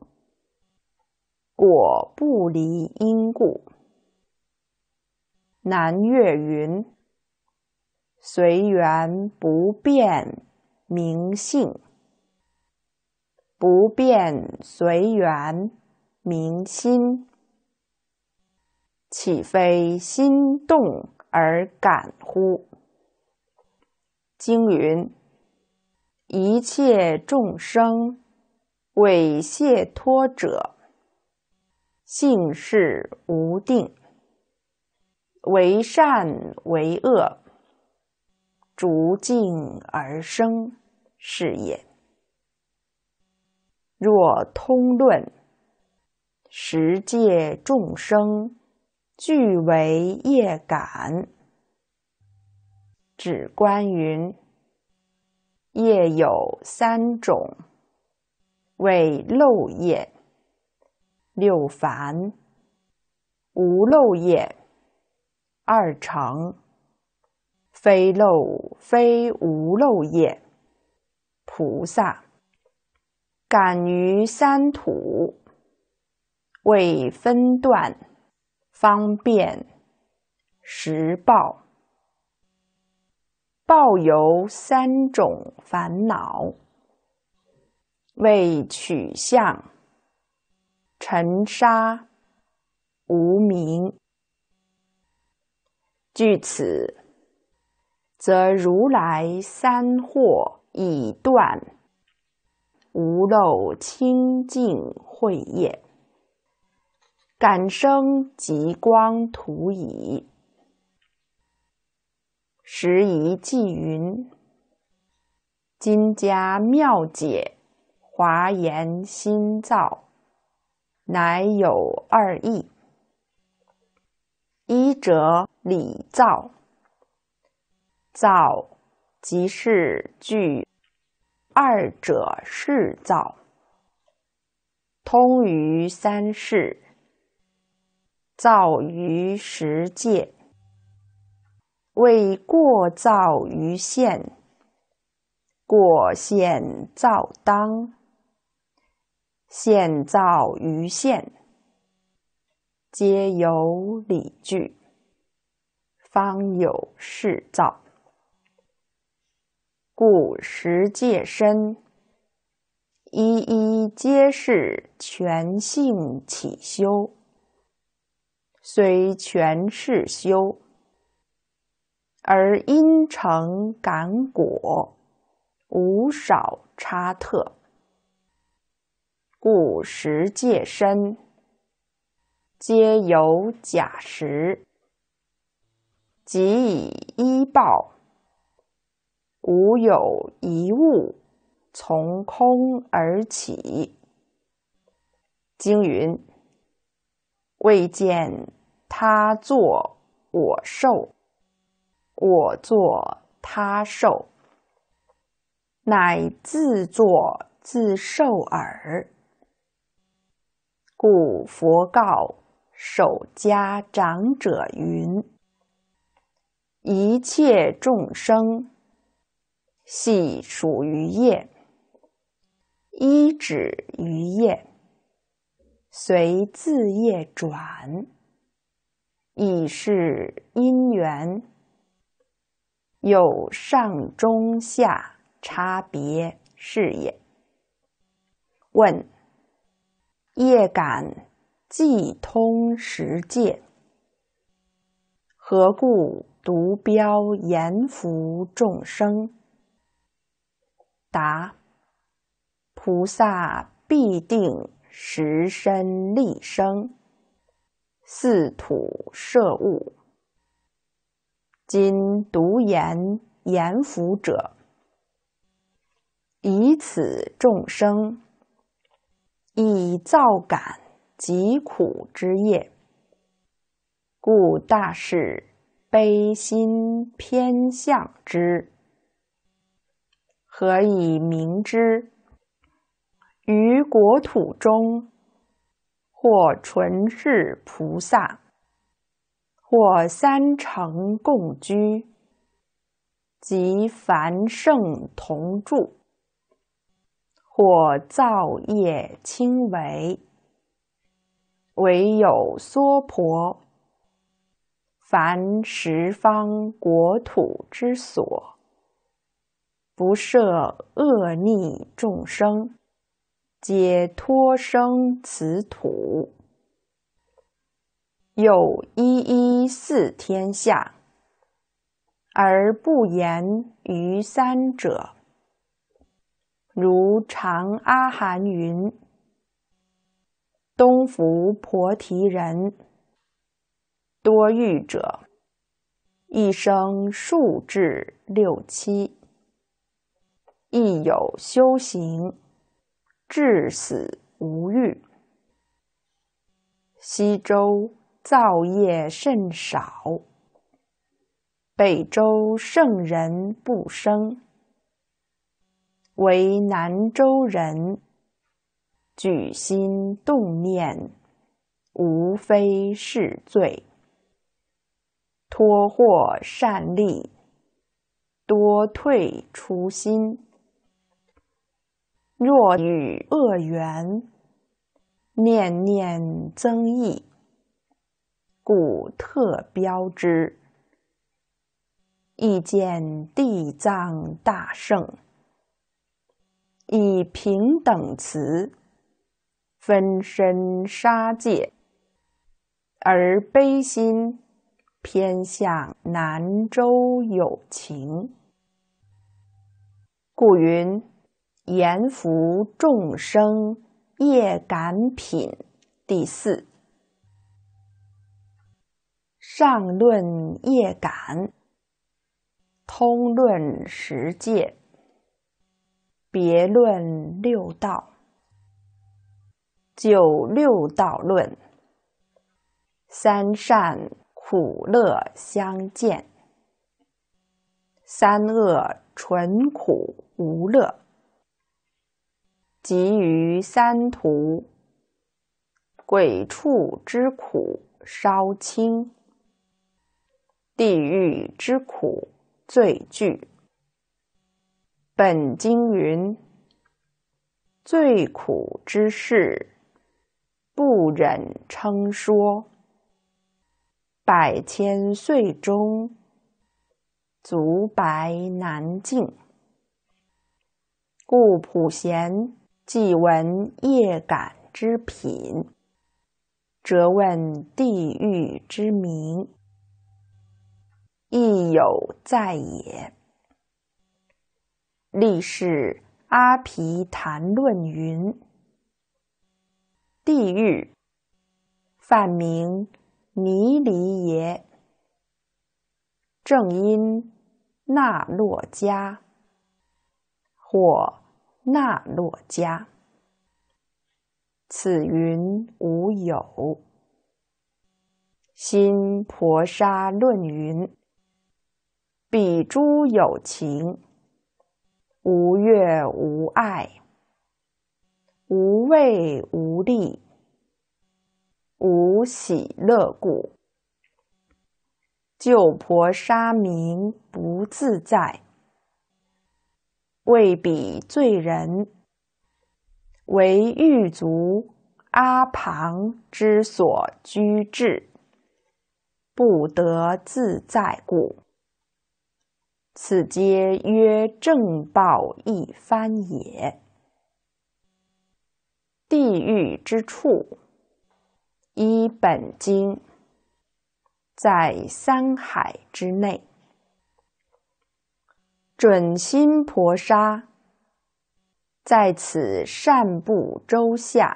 果不离因故。南岳云：随缘不变明性，不变随缘明心。岂非心动而感乎？经云：一切众生为解脱者，性事无定，为善为恶，逐境而生，是也。若通论，十界众生俱为业感。指观云：业有三种，为漏业、六凡、无漏业二乘，非漏非无漏业。菩萨感于三土，为分段、方便、实报。报有三种烦恼，为取相、尘沙、无明。据此，则如来三惑已断，无漏清净慧业，感生极光土矣。时宜记云：今家妙解华严心造，乃有二义。一者理造，造即是具；二者事造，通于三世，造于十界。为过造于现，过现造当，现造于现，皆有理据，方有事造。故十界身，一一皆是全性起修，虽全是修，而因成感果，无少差特。故十界身，皆有假实，即以依报，无有一物从空而起。经云：未见他作我受，我作他受，乃自作自受耳。故佛告守家长者云：一切众生系属于业，依止于业，随自业转，以是因缘，有上中下差别，是也。问：业感既通十界， 何故独标阎浮众生？答：菩萨必定实身立生，四土摄物。今独言阎浮者，以此众生以造感疾苦之业，故大士悲心偏向之。何以明之？于国土中，或纯是菩萨，或三乘共居，及凡圣同住，或造业轻微，唯有娑婆，凡十方国土之所，不设恶逆众生，皆托生此土。又一一四天下，而不言于三者，如长阿含云：东伏婆提人，多欲者，一生数至六七，亦有修行，至死无欲。西周造业甚少，北周圣人不生，唯南周人举心动念，无非是罪。托获善利，多退初心。若与恶缘，念念增益，故特标之。亦见地藏大圣，以平等慈，分身杀戒，而悲心偏向南周有情。故云：阎浮众生业感品第四。上论业感，通论十界，别论六道。就六道论，三善苦乐相见，三恶纯苦无乐。即于三途，鬼畜之苦稍轻，地狱之苦最巨。本经云：最苦之事，不忍称说，百千岁中，足白难尽。故普贤既闻业感之品，则问地狱之名，亦有在也。历世阿毗昙论云：地狱，梵名尼离耶，正因那洛迦，或那洛迦。此云无有。新婆沙论云：彼诸有情，无悦无爱，无畏无利，无喜乐故，救婆沙名不自在。为彼罪人，为狱卒阿旁之所居至，不得自在故。此皆曰正报一番也。地狱之处，依本经， 在三海之内。准心婆沙，在此善布洲下。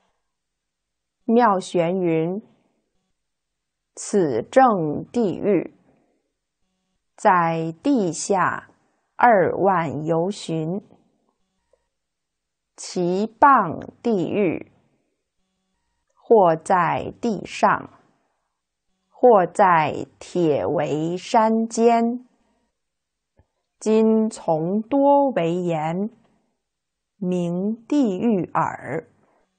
妙玄云：此正地狱，在地下2万由旬。其傍地狱，或在地上，或在铁围山间。今从多为言，名地狱耳。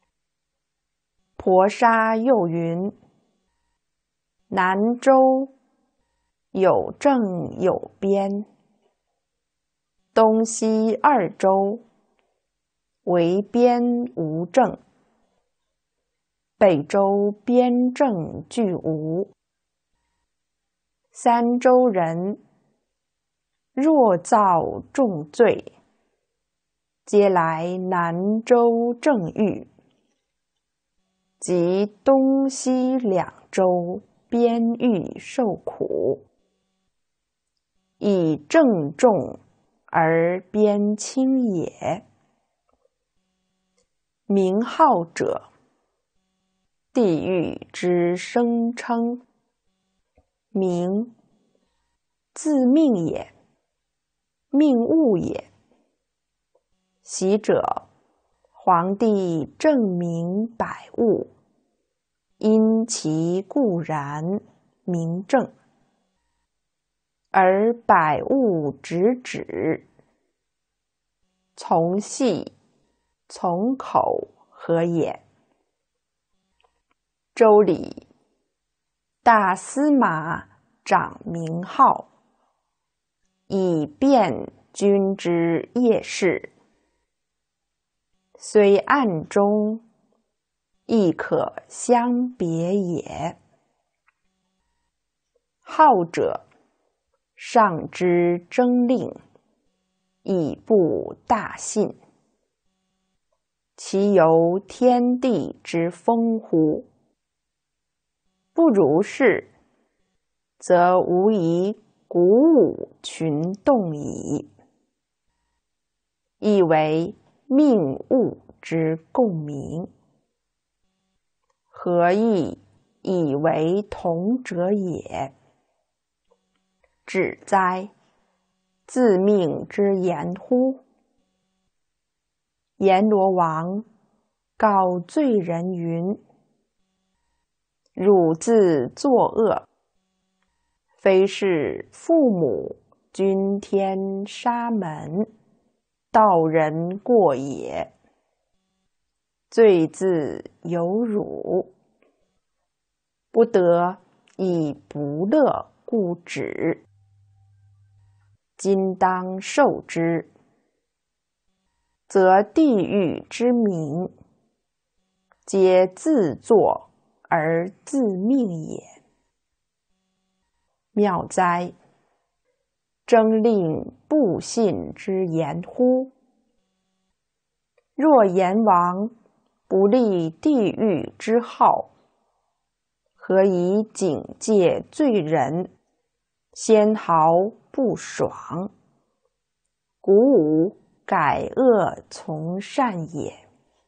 婆沙又云：南洲有正有边，东西2洲为边无正，北洲边正俱无。3洲人若造重罪，皆来南洲正狱，即东西2洲边狱受苦，以正重而边轻也。名号者，地狱之声称，名自命也，命物也。习者，皇帝正明百物，因其故然，名正。而百物直指，从细从口何也？周礼，大司马掌名号，以便君之业事。虽暗中，亦可相别也。号者，上之征令，以布大信。其由天地之风乎？不如是，则无以鼓舞群动矣。亦为命物之共鸣。何以以为同者也？止哉！自命之言乎？阎罗王告罪人云：汝自作恶，非是父母君天沙门道人过也，罪自有汝，不得以不乐故止。今当受之，则地狱之民，皆自作而自命也。妙哉！征令不信之言乎？若阎王不立地狱之号，何以警戒罪人，先毫不爽，鼓舞改恶从善也？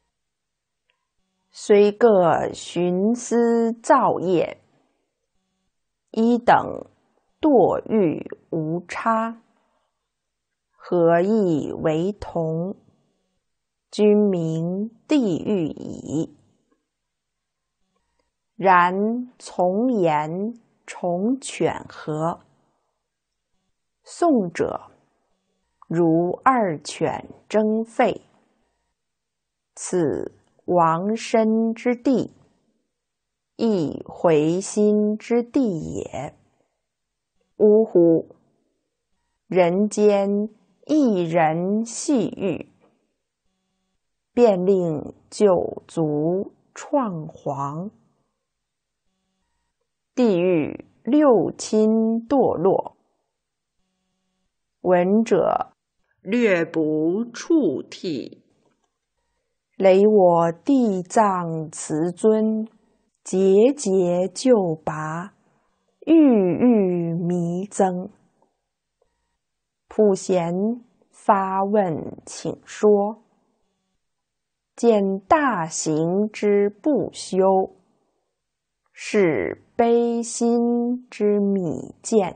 虽各徇私造业，一等堕狱无差，何以为同？君名地狱矣。然从言重犬何？宋者，如2犬争吠，此亡身之地，亦回心之地也。呜呼！人间一人戏狱，便令9族创黄。地狱6亲堕落，闻者略不触涕。 累我地藏慈尊，节节就拔， 郁郁弥增。普贤发问请说，见大行之不修，是悲心之密见。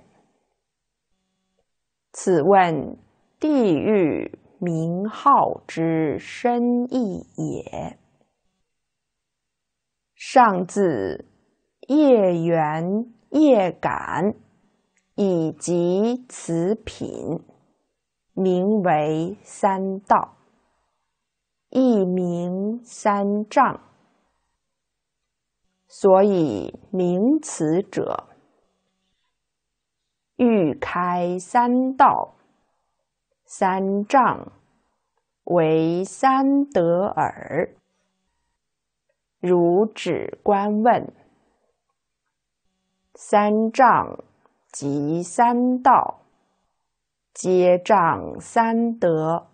此问地狱名号之深意也。上自业缘业感，以及此品，名为三道，亦名三障。所以名此者，欲开三道三障，为三得耳。如只观问，三障及三道，皆障三得。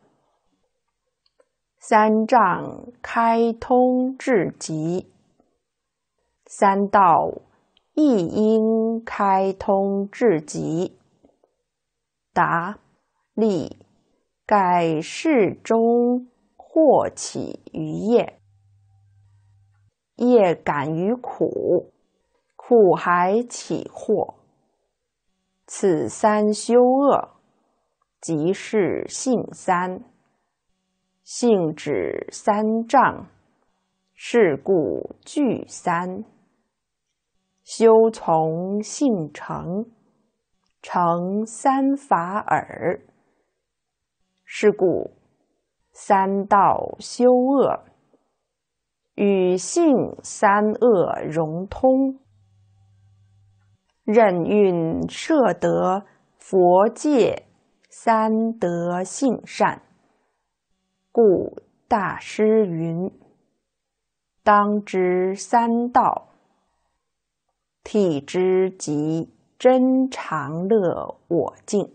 三障开通至极，三道亦应开通至极。答：立盖世中祸起于业，业感于苦，苦还起祸。此三修恶，即是性三。性指三障，是故具三。修从性成，成三法耳。是故三道修恶，与性三恶融通，任运摄得佛界三德性善。故大师云：当知三道，体之极真常乐我净，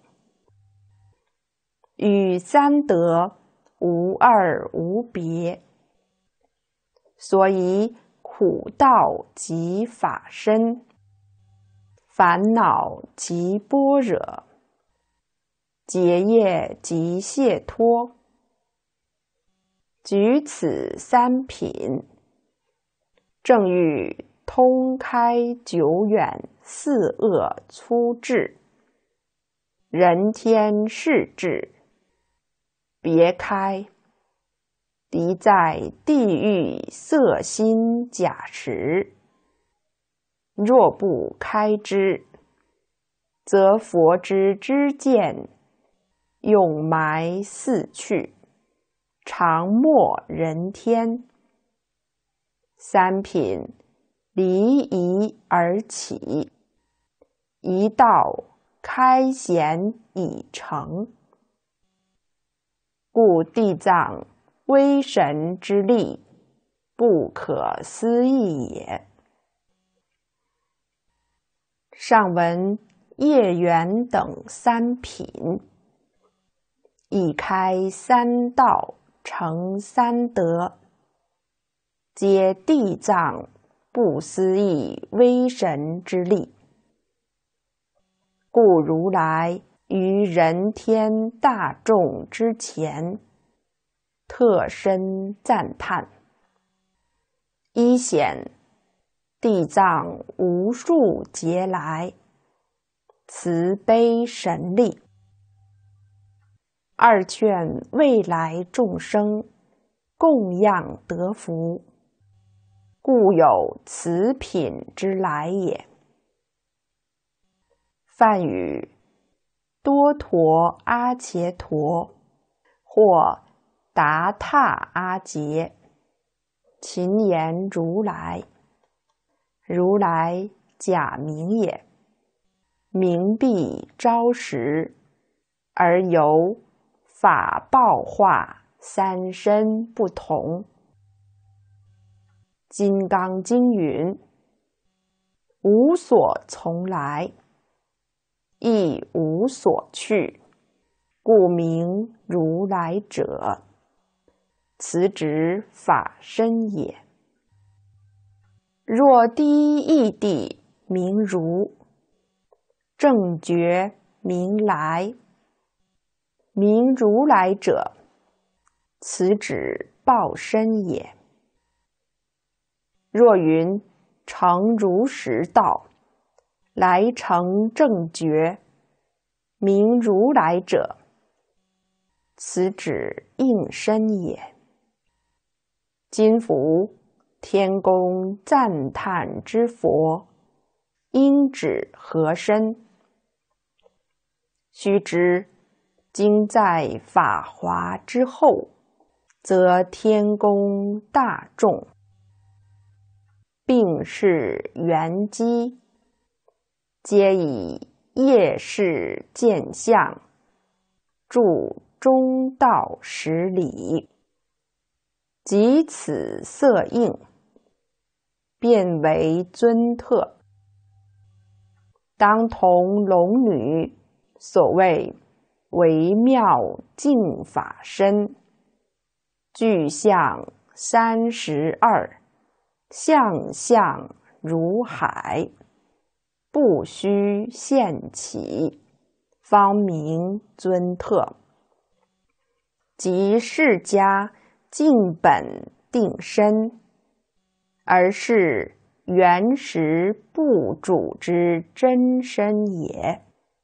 与三德无二无别。所以苦道即法身，烦恼即般若，结业即解脱。举此三品，正欲通开久远四恶粗智，人天世智，别开，敌在地狱色心假识。若不开之，则佛之知见永埋四趣，常没人天。三品离疑而起，一道开显已成。故地藏威神之力，不可思议也。上文业缘等三品，已开三道成三德，皆地藏不思议威神之力。故如来于人天大众之前，特深赞叹，一显地藏无数劫来慈悲神力；二劝未来众生供养得福，故有此品之来也。梵语多陀阿伽陀或达他阿劫，勤言如来，如来假名也。名必昭实，而由法报化三身不同。金刚经云：无所从来，亦无所去，故名如来者。此指法身也。若第一义谛名如， 正觉明来。明如来者，此指报身也。若云成如实道，来成正觉明如来者，此指应身也。今夫天宫赞叹之佛，应指何身？须知今在法华之后，则天宫大众，并是圆机，皆以业事见相，著中道十理，即此色应，便为尊特。当同龙女所谓微妙净法身，具相32，相相如海，不须现起，方名尊特。即释迦净本定身，而是原实不主之真身也。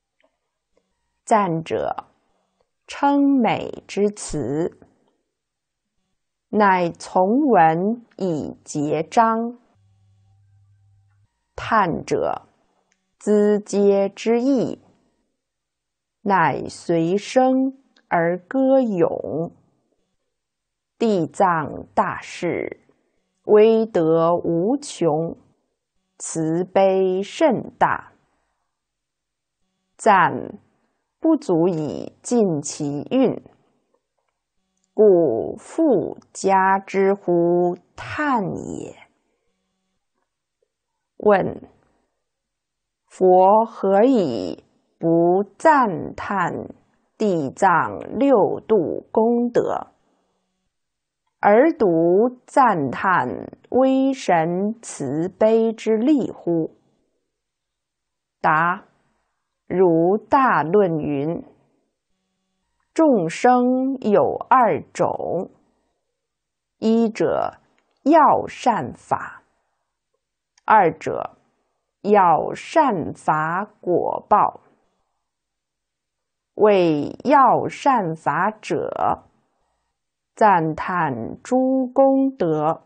赞者称美之词，乃从文以结章；叹者资嗟之意，乃随声而歌咏。地藏大士威德无穷，慈悲甚大，赞不足以尽其韵，故复加之乎叹也。问：佛何以不赞叹地藏六度功德，而独赞叹威神慈悲之力乎？答：如大论云：众生有二种，一者要善法，二者要善法果报。为要善法者，赞叹诸功德；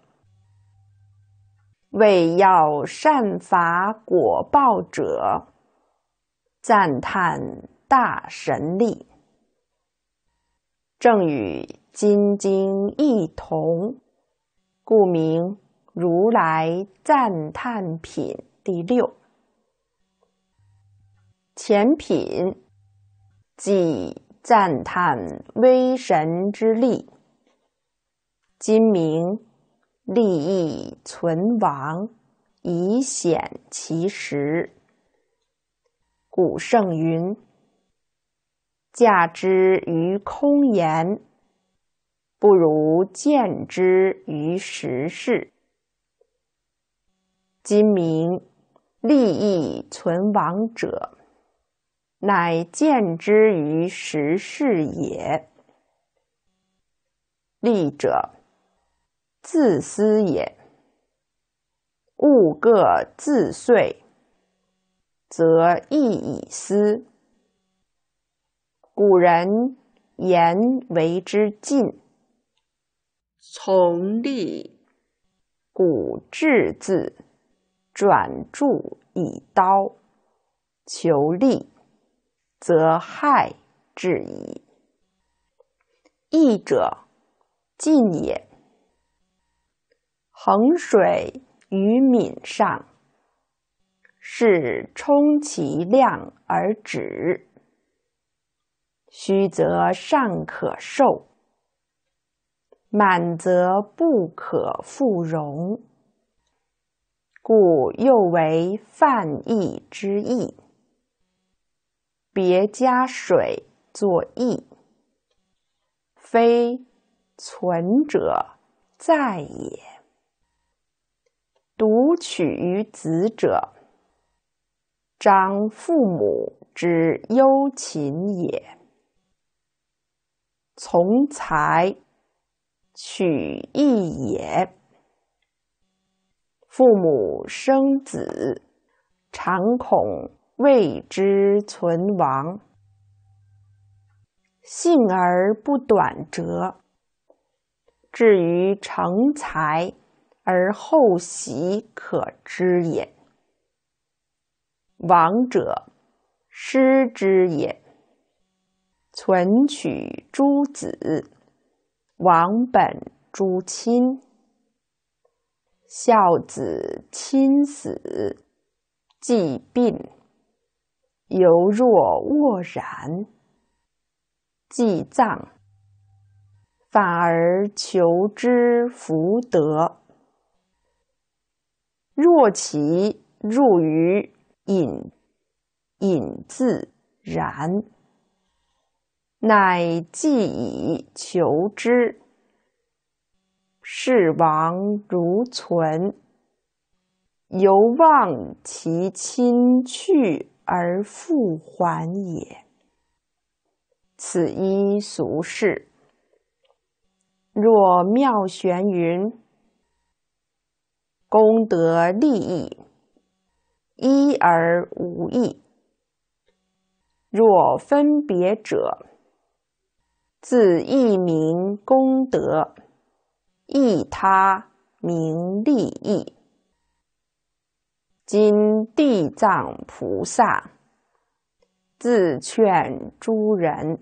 为要善法果报者，赞叹大神力。正与金经异同，故名如来赞叹品第6。前品即赞叹威神之力，今名利益存亡，以显其实。古圣云：驾之于空言，不如见之于实事。今名利益存亡者，乃见之于实事也。利者，自私也。物各自遂，则益以思。古人言为之尽， 从利。 古至字转注以刀，求利，则害至矣。益者，尽也。衡水于泯上，是充其量而止，虚则尚可受，满则不可复容，故又为泛益之意。别加水作益，非存者在也。独取于子者， 彰父母之忧勤也。从财，取义也。父母生子，常恐为之存亡。幸而不短折，至于成才而后喜可知也。亡者，失之也。存取诸子，亡本诸亲。孝子亲死，既病，犹若卧然。既葬，反而求之福德。若其入于隐自然，乃既以求之，视亡如存，犹望其亲去而复还也。此一俗事。若妙玄云：功德利益，一而无异。若分别者，自异名功德，异他名利益。今地藏菩萨自劝诸人，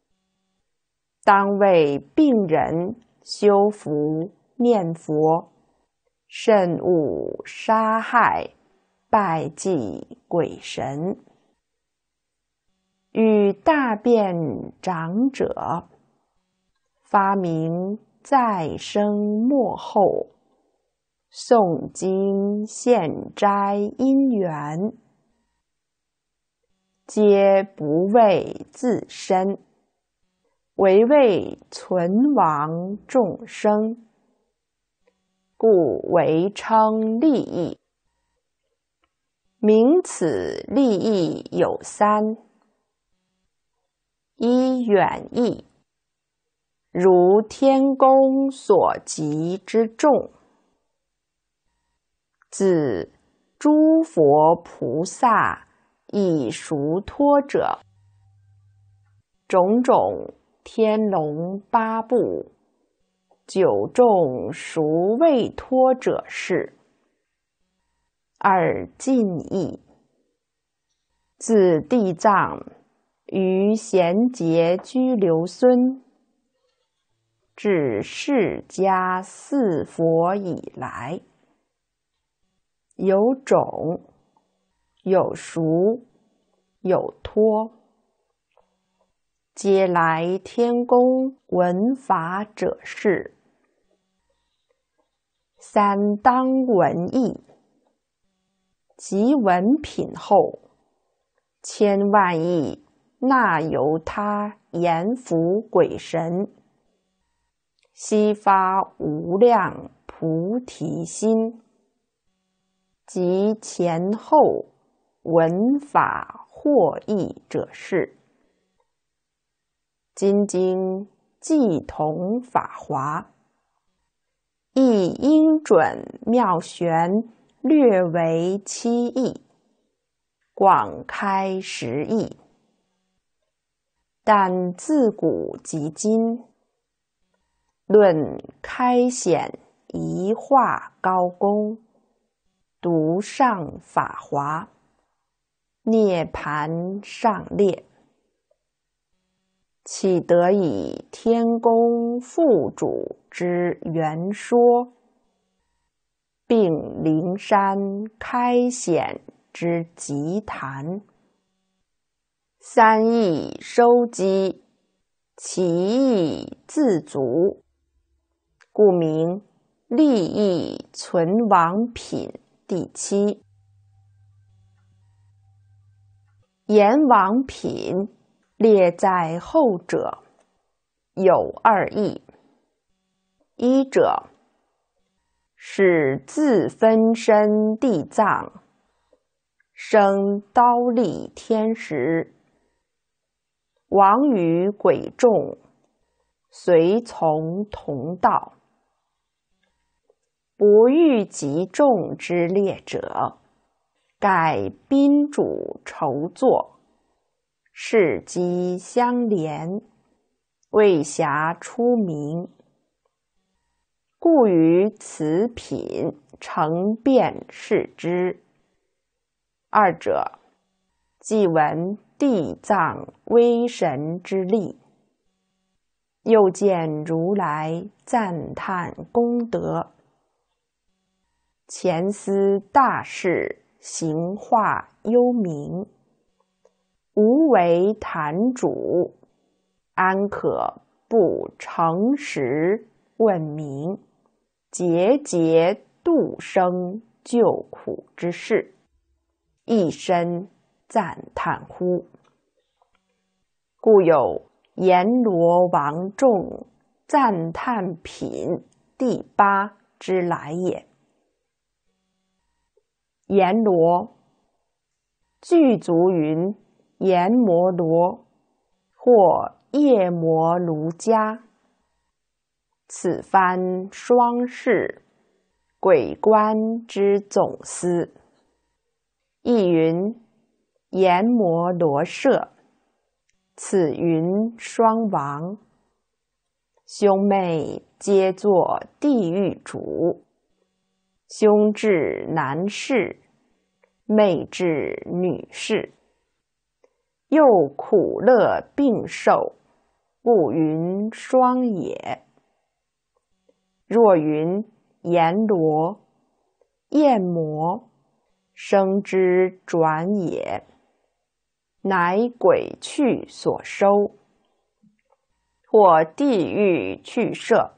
当为病人修福念佛，慎勿杀害拜祭鬼神。与大辩长者，发明再生末后，诵经献斋因缘，皆不为自身，唯为存亡众生，故为称利益。名此利益有三：一远义，如天宫所及之众，自诸佛菩萨以熟托者，种种天龙八部，九众熟未托者是。二近义，自地藏于贤劫居留孙，至释迦四佛以来，有种，有熟，有托，皆来天宫闻法者是。三当闻义，即闻品后，千万亿那由他言服鬼神，悉发无量菩提心，即前后闻法获益者是。今经既同法华，亦应准妙玄略为7义，广开10义。但自古及今，论开显一化高公，独上法华，涅盘上列，岂得以天宫副主之原说，并灵山开显之集谈，三义收集，其义自足，故名利益存亡品第7。阎王品列在后者，有2义。一者，是自分身地藏， 生刀立天时。王与鬼众，随从同道。不欲击众之列者，盖宾主筹作，事机相连，未暇出名。故于此品成辩视之。二者，既闻地藏威神之力，又见如来赞叹功德，前思大事行化幽冥，无为坛主，安可不诚实问明，节节度生救苦之事，一身赞叹乎！故有阎罗王众赞叹品第8之来也。阎罗，具足云阎摩罗或夜摩卢迦，此番双世鬼官之总司。亦云阎摩罗舍，此云双王，兄妹皆作地狱主，兄至男士，妹至女士，又苦乐并受，故云双也。若云阎罗、焰魔生之转也，乃鬼趣所收，或地狱趣摄。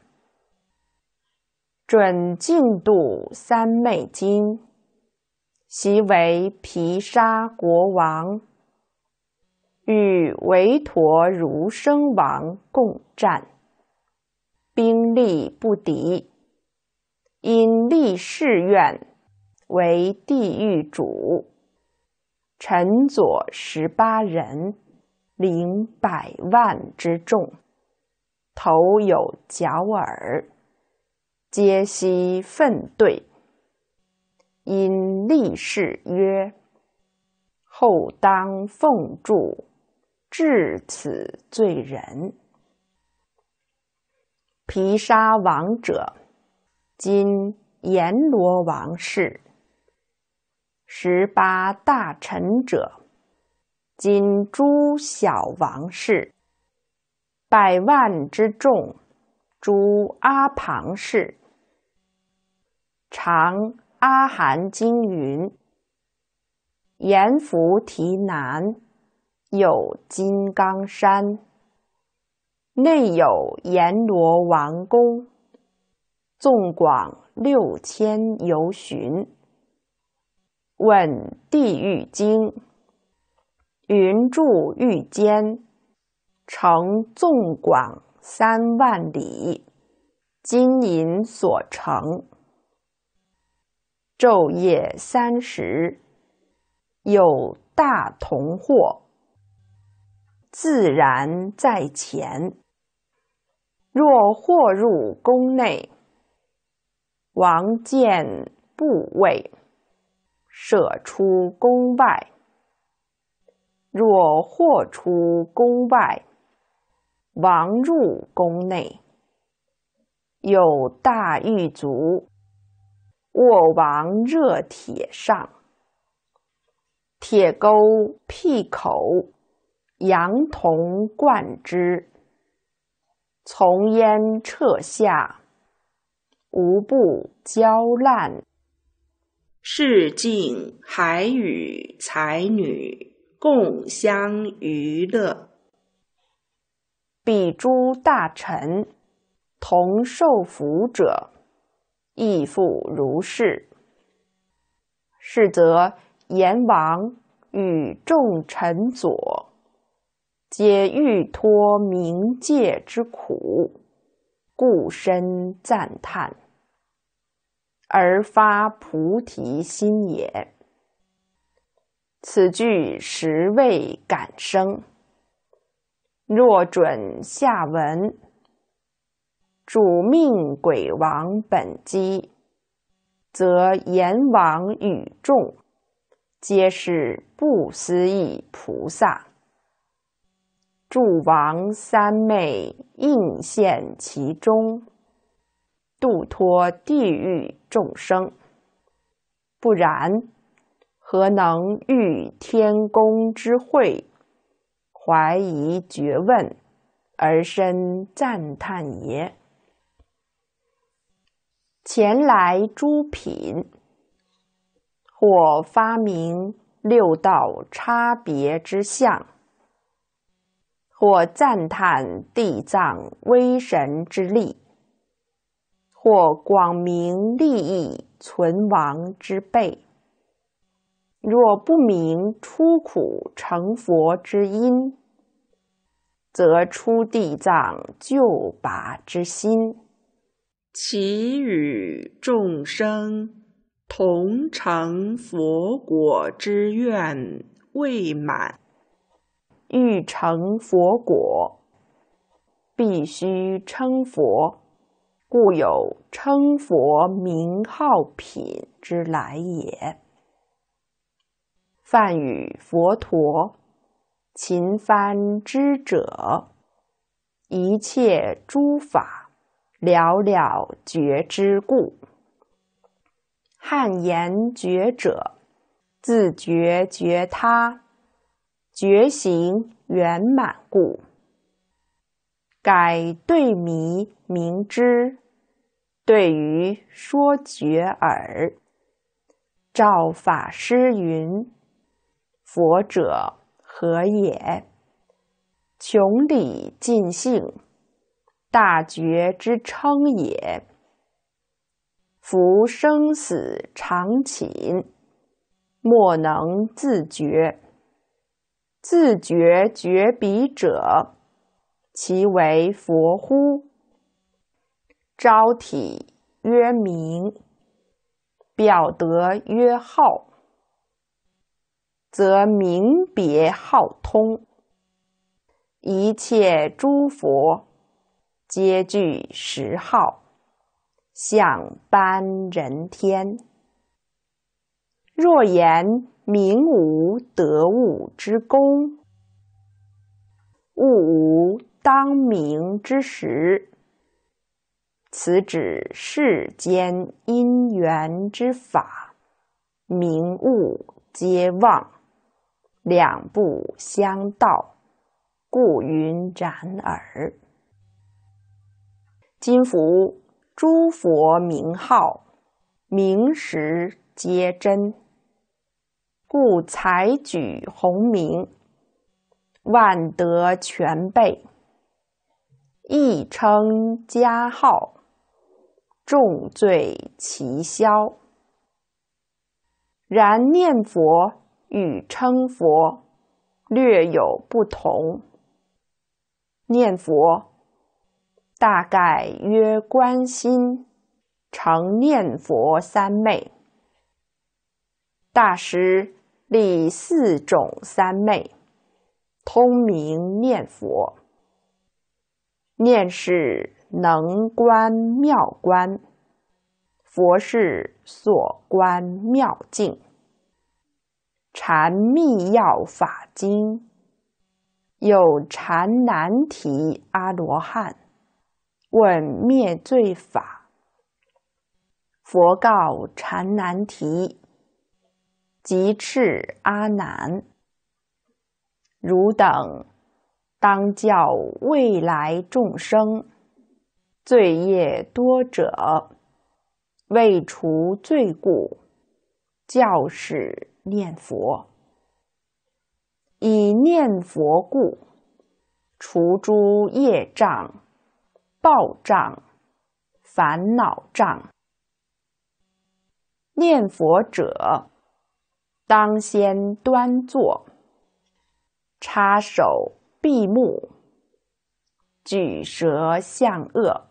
准净度三昧经，昔为毗沙国王，与维陀如生王共战，兵力不敌，因立誓愿为地狱主，臣佐18人，领100万之众，头有角耳，皆悉奋对。因立誓曰：后当奉助，治此罪人。毗沙王者，今阎罗王氏。18大臣者，今诸小王氏。100万之众，诸阿旁氏。常阿含经云：阎浮提南有金刚山，内有阎罗王宫，纵广6000由旬。问地狱经，云住狱间，成纵广3万里，金银所成。昼夜30，有大同惑，自然在前。若惑入宫内，王见部位，射出宫外。若惑出宫外，王入宫内。有大狱卒，卧王热铁上，铁钩辟口，阳铜贯之，从烟彻下，无不焦烂。 世境还与才女共相娱乐。 彼诸大臣同受福者，亦复如是。是则阎王与众臣佐，皆欲脱冥界之苦，故深赞叹，而发菩提心也。 此句实未感生。若准下文，主命鬼王本机，则阎王与众皆是不思议菩萨，诸王三昧应现其中，度脱地狱众生。不然，何能遇天公之慧，怀疑诘问，而生赞叹耶？前来诸品，或发明六道差别之相，或赞叹地藏威神之力，或广明利益存亡之备。若不明出苦成佛之因，则出地藏救拔之心， 其与众生同成佛果之愿未满。 欲成佛果，必须称佛，故有称佛名号品之来也。梵语佛陀，勤翻之者，一切诸法了了觉之故。汉言觉者，自觉觉他，觉行圆满故。改对迷明知，对于说觉耳。照法师云：佛者何也？穷理尽性，大觉之称也。夫生死常寝，莫能自觉。自觉觉彼者，其为佛乎？昭体曰明，表德曰好，则明别好通。一切诸佛皆具实号，相般人天。若言明无得悟之功，悟无当明之时，此指世间因缘之法，明悟皆妄，两不相道，故云然耳。今夫诸佛名号，名实皆真，故采举洪名，万德全备，亦称加号，众罪齐消。然念佛与称佛略有不同。念佛大概曰观心，成念佛三昧。大师立四种三昧，通名念佛。念是能观妙观，佛是所观妙境。禅密要法经，有禅难提阿罗汉问灭罪法。佛告禅难提：即斥阿难，汝等当教未来众生，罪业多者，为除罪故，教使念佛。以念佛故，除诸业障、报障、烦恼障。念佛者，当先端坐，插手闭目，举舌向恶，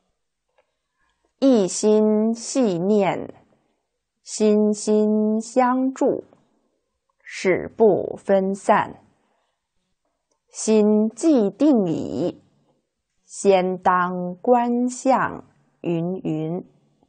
一心系念，心心相助， 使不分散。心既定矣，先当观相云云。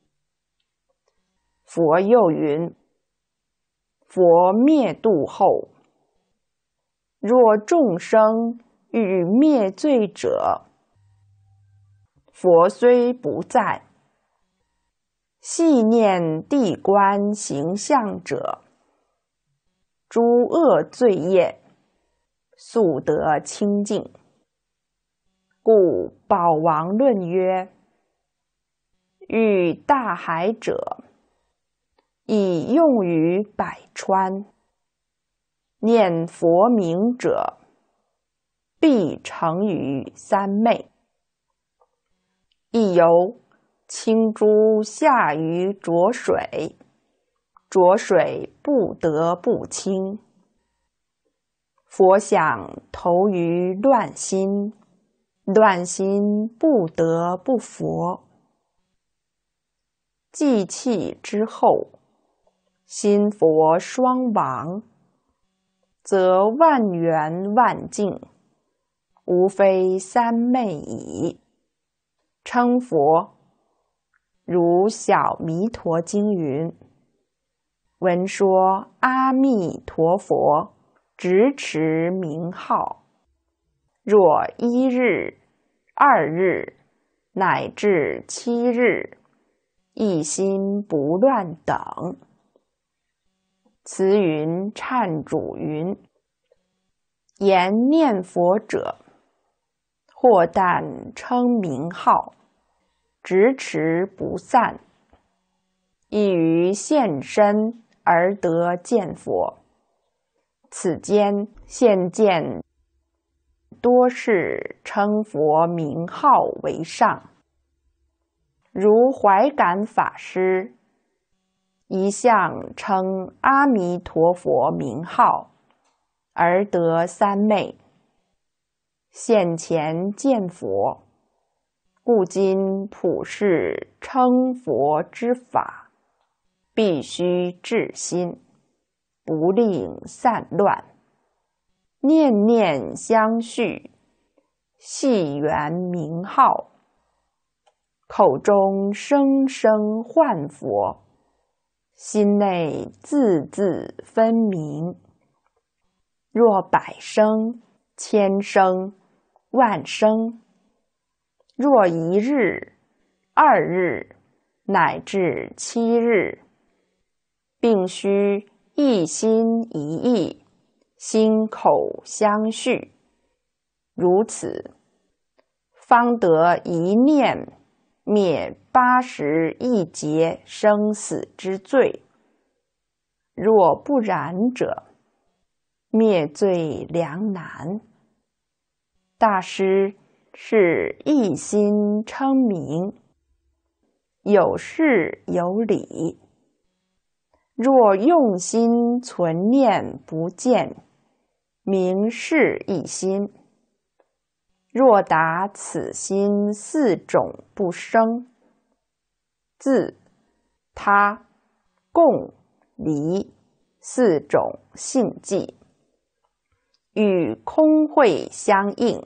佛又云：佛灭度后，若众生欲灭罪者，佛虽不在，系念地观形象者，诸恶罪业速得清净。故宝王论曰：欲大海者，以用于百川；念佛名者，必成于三昧。亦犹清珠下于浊水，浊水不得不清。佛想投于乱心，乱心不得不佛。寂气之后，心佛双亡，则万缘万境，无非三昧矣。称佛，如小弥陀经云：闻说阿弥陀佛，直持名号，若1日、2日，乃至7日，一心不乱等。慈云忏主云：言念佛者，或但称名号，直持不散，亦于现身而得见佛。此间现见多是称佛名号为上。如怀感法师，一向称阿弥陀佛名号，而得三昧，现前见佛。故今普世称佛之法，必须至心，不令散乱，念念相续，系缘名号，口中声声唤佛，心内字字分明。若100声、1000声、10000声，若1日、2日，乃至7日，并须一心一意，心口相续，如此，方得一念灭80亿劫生死之罪。若不然者，灭罪良难。大师是一心称名，有事有理。若用心存念不见，名是一心。若达此心4种不生，自、他、共、离4种性寂，与空慧相应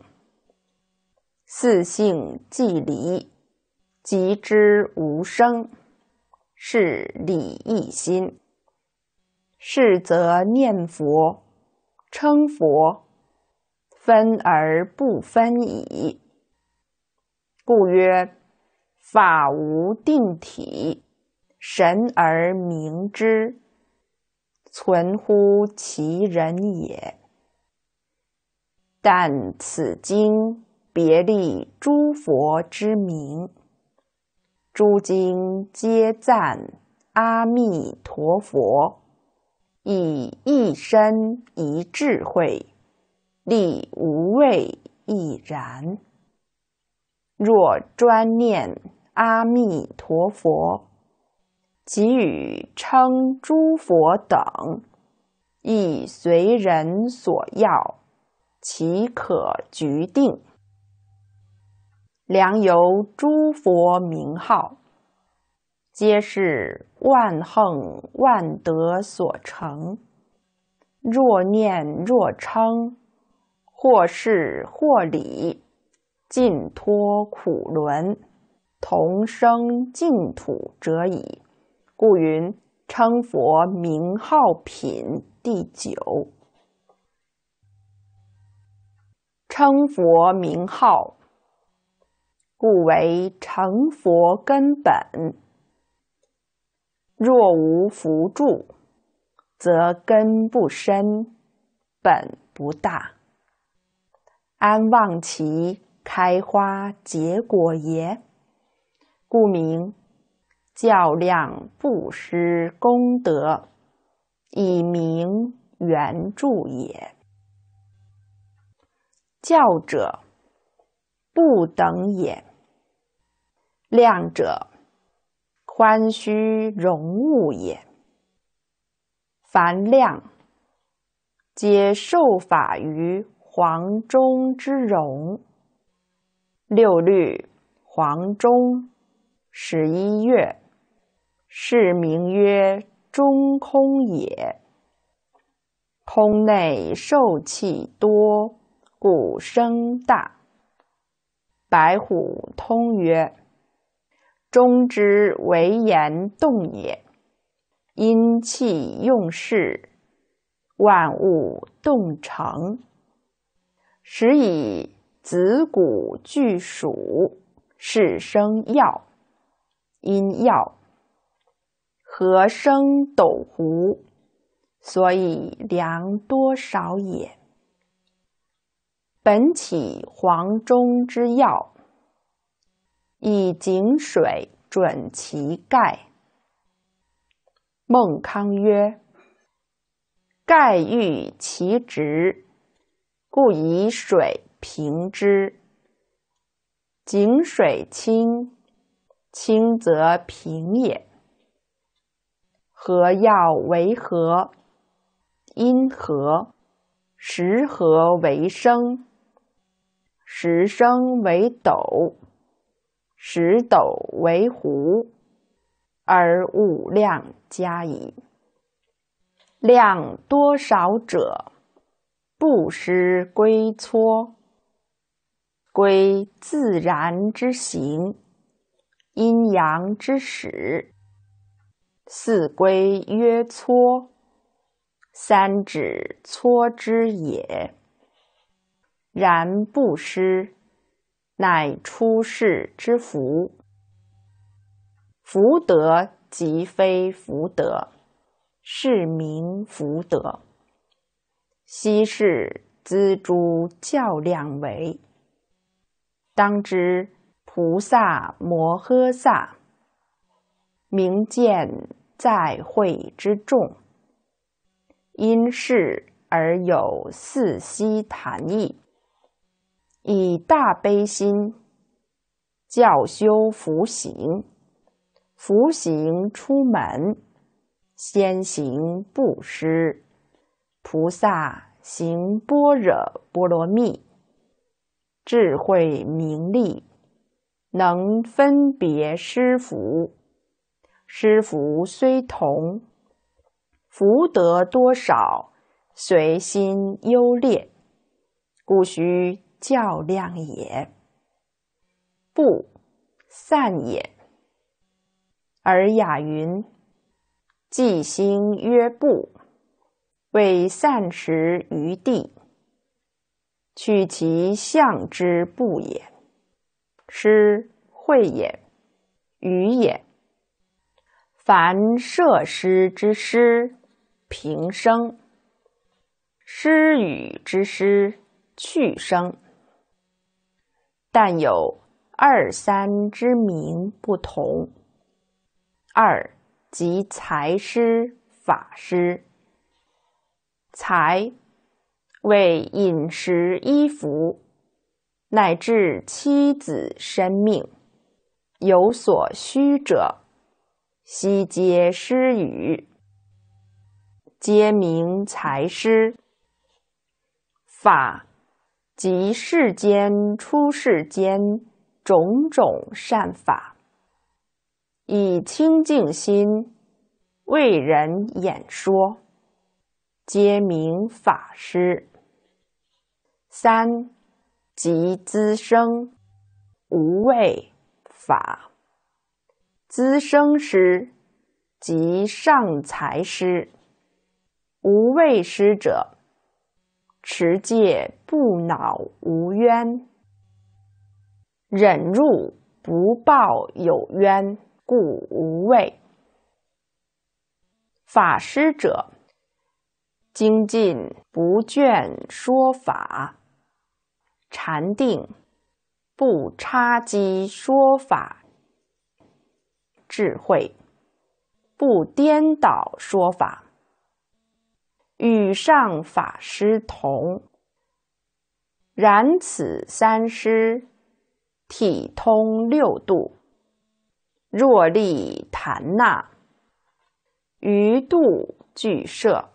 ，4性既离，即知无生，是理一心。是则念佛、称佛，分而不分矣。故曰：法无定体，神而明之，存乎其人也。但此经别立诸佛之名，诸经皆赞阿弥陀佛，以一身一智慧，立无畏亦然。若专念阿弥陀佛，即与称诸佛等，亦随人所要，岂可决定？良由诸佛名号，皆是万恒万德所成， 若念若称，或事或理，尽脱苦轮，同生净土者矣。故云称佛名号品第9。称佛名号，故为成佛根本。若无福助，则根不深，本不大，安望其开花结果也？故名较量布施功德，以名援助也。教者，不等也；量者，宽虚容物也。凡量，皆受法于黄钟之容。六律黄钟，11月，是名曰中空也。空内受气多，故声大。白虎通曰：钟之为言动也，因气用事，万物动成。时以子骨具属，是生曜。因曜何生斗湖，所以量多少也。本起黄钟之曜，以井水准其盖。孟康曰：盖欲其直，故以水平之。井水清，清则平也。何曜为何？因何？时何为生？时生为斗，时斗为湖，而物量加矣。量多少者，不失龟撮。龟自然之行，阴阳之始。四龟曰撮，三指撮之也。然不失，乃出世之福。福德即非福德，是名福德。昔世资诸较量为，当知菩萨摩诃萨明见在会之众，因事而有四悉檀意，以大悲心教修福行。福行出门，先行布施。菩萨行般若波罗蜜，智慧明利，能分别施福。施福虽同，福德多少，随心优劣，故须较量也。不散也。尔雅云：既兴曰不，为散时于地，取其象之不也。施惠也，与也。凡设施之施，平生；施与之施，去生。但有二三之名不同。二即财施、法施。财为饮食衣服，乃至妻子生命，有所需者，悉皆施与，皆名财施。法即世间出世间种种善法，以清净心为人演说， 皆名法师。三、即资生，无畏法。资生师即上财师，无畏师者，持戒不恼无冤，忍辱不报有冤，故无畏。法师者，精进不倦说法，禅定不插机说法，智慧不颠倒说法，与上法师同。然此三师，体通六度，若立坛那，于度俱摄。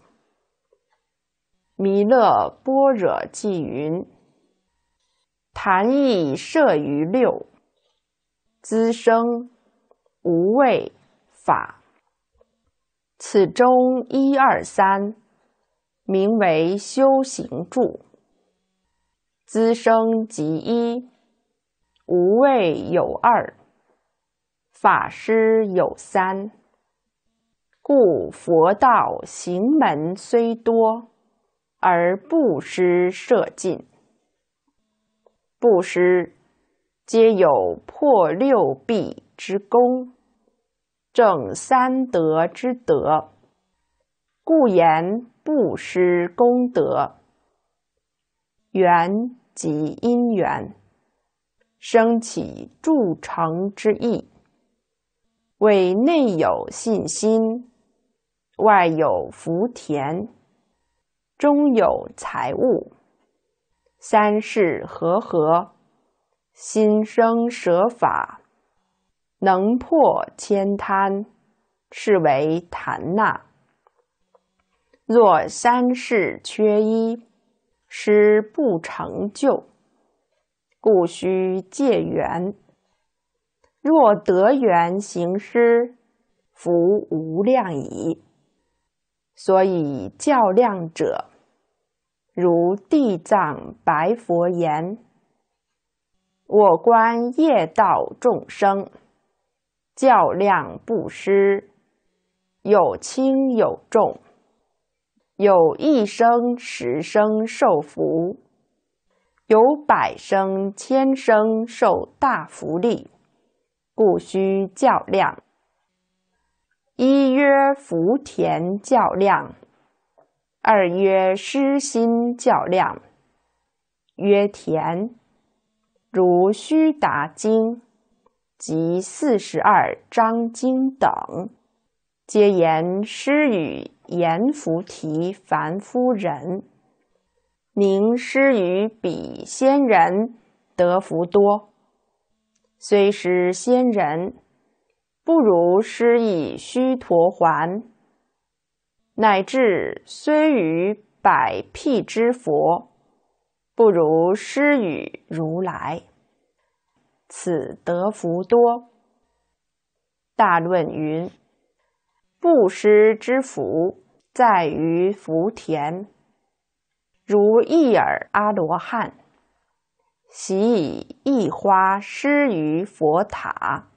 弥勒般若偈云：坛亦摄于六，资生无畏法。此中一二三，名为修行住。资生即一，无畏有二，法师有三。故佛道行门虽多，而布施摄尽。布施皆有破六弊之功，正三德之德，故言布施功德。缘即因缘，生起筑成之意，为内有信心，外有福田，中有财物，三世和合，心生舍法，能破千贪，是为坛那。若三世缺一，师不成就，故须借缘。若得缘行施，福无量矣。所以较量者，如地藏白佛言：我观业道众生，较量布施，有轻有重，有一生十生受福，有百生千生受大福利，故须较量。一曰福田较量，二曰施心较量。曰田，如须达经及42章经等，皆言施与阎浮提凡夫人，宁施于彼仙人得福多。虽施仙人，不如施以须陀洹，乃至虽于百辟之佛，不如施与如来。此得福多。大论云：布施之福，在于福田。如一耳阿罗汉，习以一花施于佛塔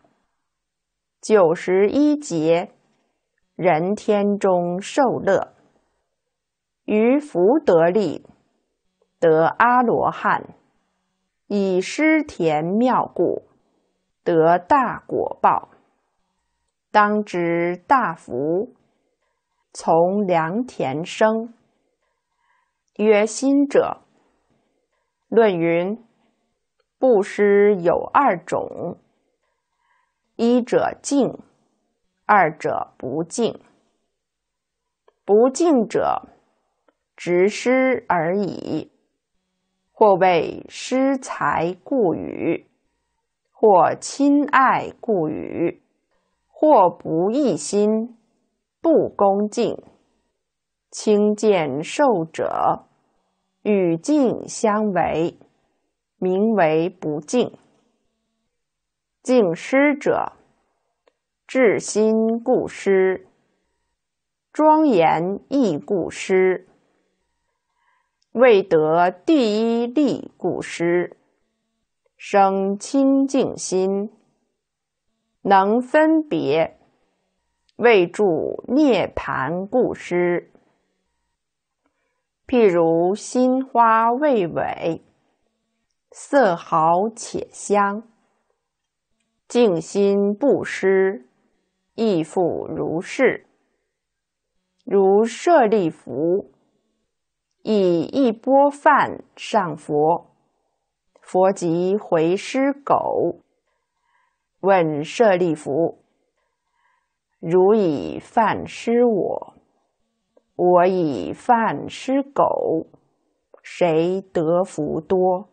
，91劫，人天中受乐，于福德力，得阿罗汉，以施田妙故，得大果报。当知大福，从良田生。曰心者，论云：布施有二种，一者净，二者不净。不净者，执施而已，或为施财故与，或亲爱故与，或不义心，不恭敬。轻贱受者，与净相违，名为不净。净施者，至心故施， 庄严亦故失。未得第一力故失，生清净心，能分别，未住涅盘故失。譬如心花未萎，色好且香，净心不失，亦复如是。如舍利弗，以一钵饭上佛，佛即回施狗，问舍利弗：如以饭施我，我以饭施狗，谁得福多？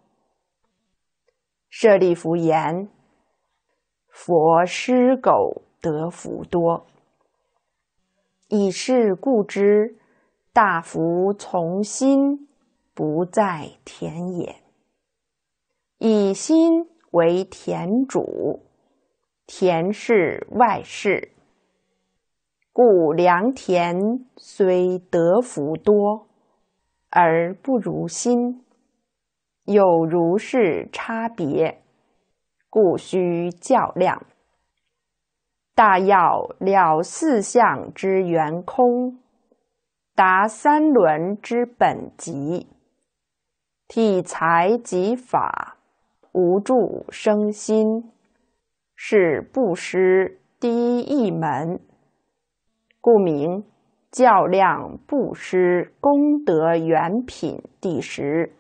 舍利弗言：佛施狗得福多。以是故知，大福从心，不在田也。以心为田主，田是外事，故良田虽得福多，而不如心，有如是差别，故须较量。大要了四相之圆空，达三轮之本极，体裁及法，无住生心，是布施第一门，故名较量布施功德圆品第10。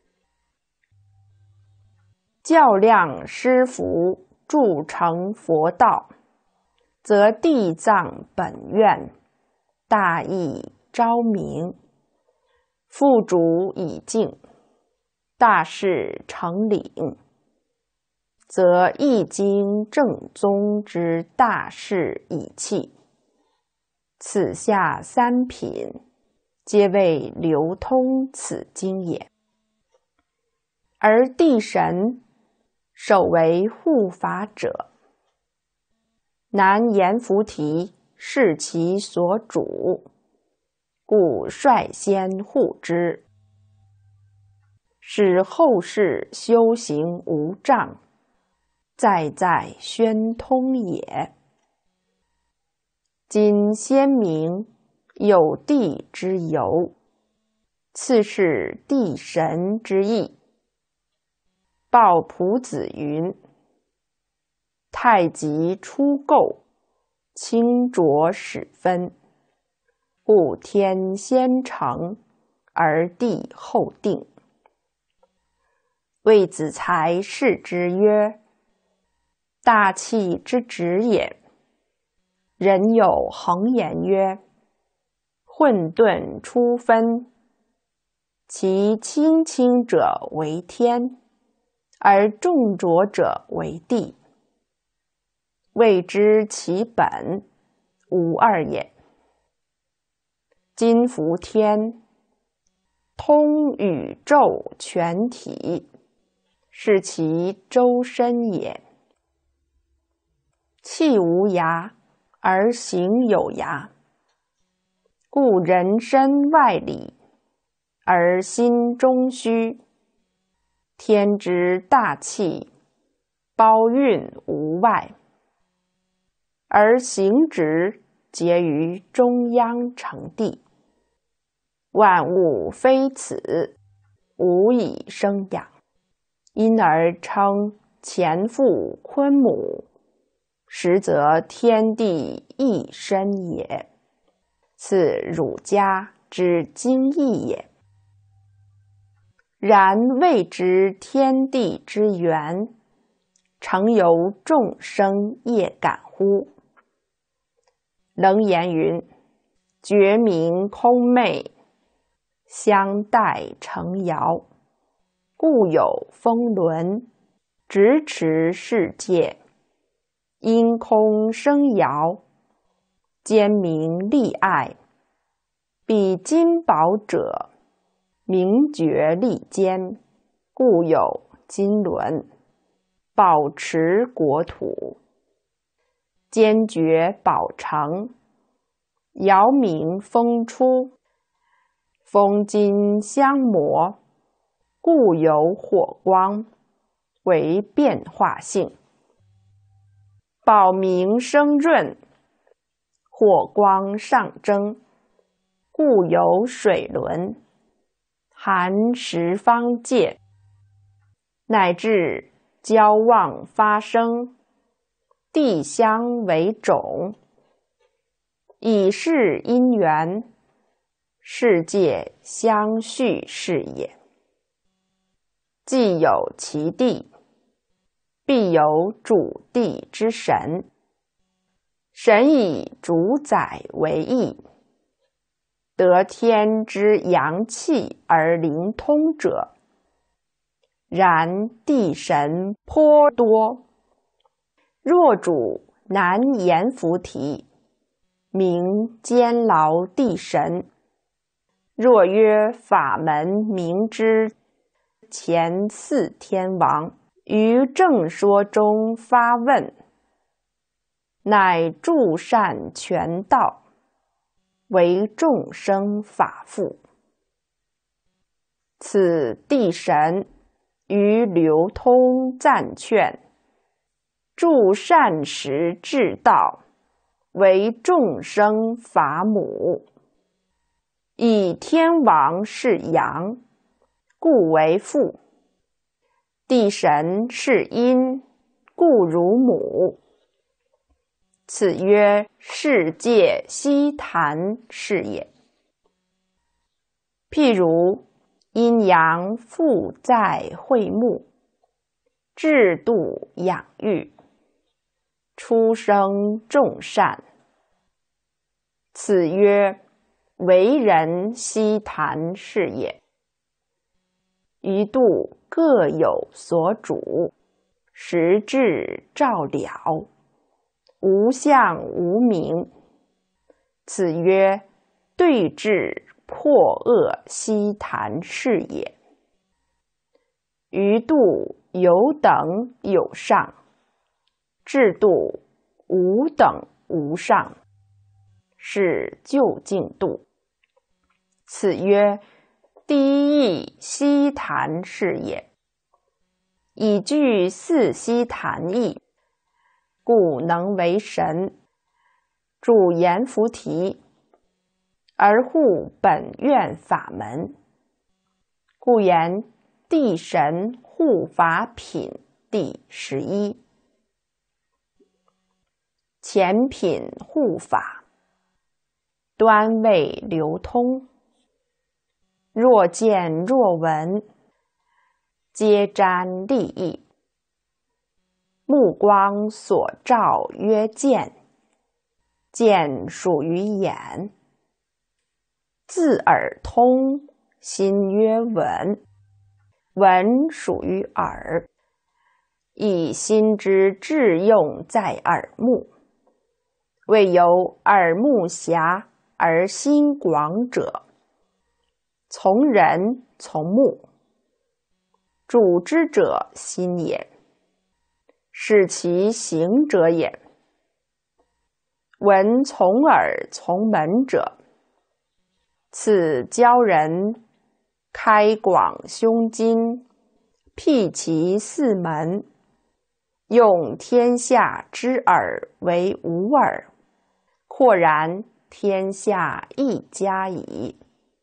较量施福助成佛道，则地藏本愿大义昭明，付诸已尽，大事成领，则易经正宗之大事已弃。此下三品，皆为流通此经也。而地神首为护法者，南阎浮提是其所主，故率先护之，使后世修行无障，在在宣通也。今先明有地之由，次是地神之意。报普子云：太极出垢，清浊始分，故天先成，而地后定。谓子材视之曰：大气之直也。人有恒言曰：混沌初分，其轻轻者为天，而重浊者为地，谓之其本，无二也。今夫天，通宇宙全体，是其周身也。气无涯，而形有涯，故人身外里，而心中虚。天之大气，包蕴无外，而行直结于中央成地。万物非此，无以生养，因而称前父鲲母，实则天地一身也。此儒家之精义也。然谓之天地之源，诚由众生业感乎？楞严云：觉明空昧，相待成遥，故有风轮，执持世界，因空生遥，坚明利爱。彼金宝者，明觉利坚，故有金轮，保持国土，坚决保成， 遥明风出，风金相磨，故有火光，为变化性。宝明生润，火光上蒸，故有水轮，含十方界，乃至交望发生，地相为种，以是因缘，世界相续是也。既有其地，必有主地之神，神以主宰为义，得天之阳气而灵通者，然地神颇多。若主难言菩提，名监牢地神。若曰法门明之前四天王，于正说中发问，乃助善全道，为众生法父。此地神于流通赞劝，助善时至道，为众生法母。以天王是阳，故为父；地神是阴，故如母。此曰世界悉谈是也。譬如阴阳复在会目，制度养育，出生众善。此曰为人悉谈是也。于度各有所主，实质照了，无相无名。此曰对治破恶悉谈是也。于度有等有上，制度无等无上，是究竟度。此曰第一义悉谈是也。以具四悉谈义，故能为神，主阎浮提，而护本愿法门。故言地神护法品第11。前品护法，端位流通，若见若闻，皆沾利益。目光所照曰见，见属于眼；自耳通，心曰闻，闻属于耳。以心之智用在耳目，未由耳目狭而心广者，从人从目，主之者心也，使其行者也。闻从耳从门者，此教人开广胸襟，辟其四门，用天下之耳为无耳，廓然天下一家矣。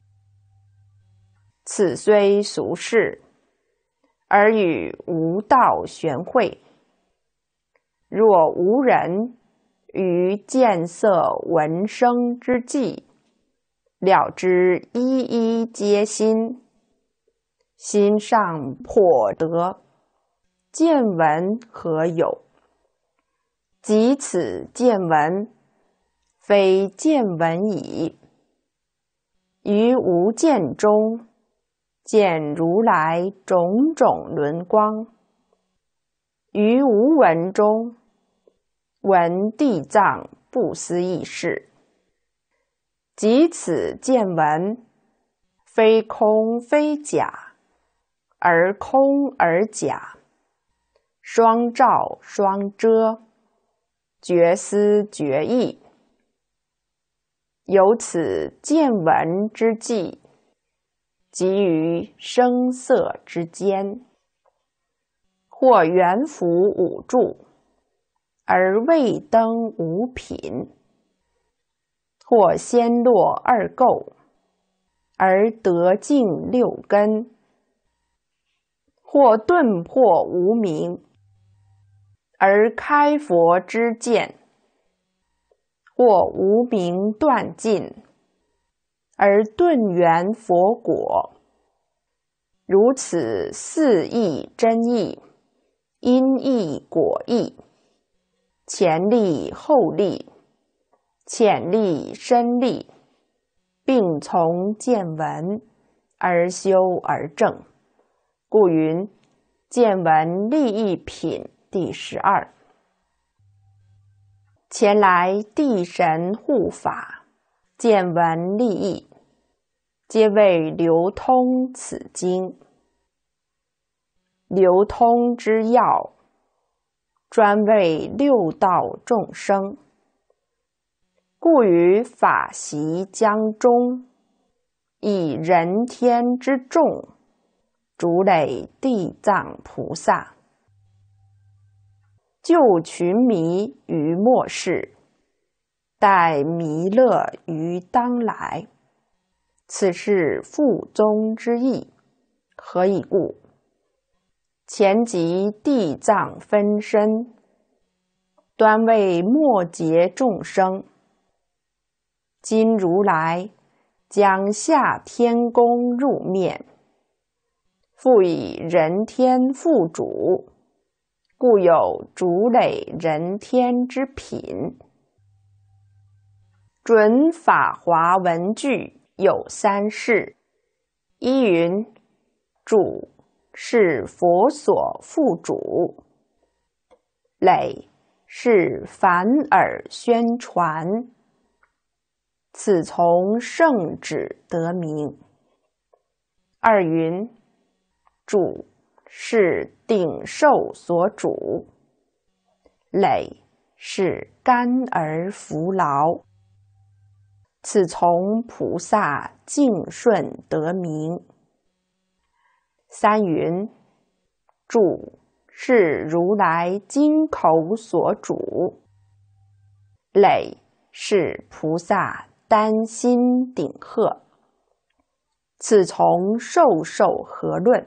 此虽俗事，而与无道玄会。若无人于见色闻声之际，了之一一皆心，心上颇得，见闻何有？即此见闻，非见闻矣。于无见中，见如来种种轮光；于无闻中，闻地藏不思议事。即此见闻，非空非假，而空而假，双照双遮，绝思绝义。 由此见闻之际，即于声色之间，或元辅五柱，而未登五品；或先落二垢，而得尽六根；或顿破无明，而开佛之见；或无明断尽，而顿圆佛果。如此四义真义，因义果义，前力后力，浅力深力，并从见闻而修而正，故云见闻利益品第12。前来地神护法，见闻利益，皆为流通此经。流通之要，专为六道众生，故于法席将中，以人天之众，主累地藏菩萨，救群迷于末世，待弥勒于当来。此是复宗之意。何以故？前集地藏分身，端为末劫众生。今如来将下天宫入面，复以人天复主，故有主累人天之品。准法华文句有三事：一云，主是佛所复主；累是凡尔宣传，此从圣旨得名。二云，主是顶受所主；累是甘而服劳，此从菩萨敬顺得名。三云，主是如来金口所主；累是菩萨担心顶贺，此从授受合论。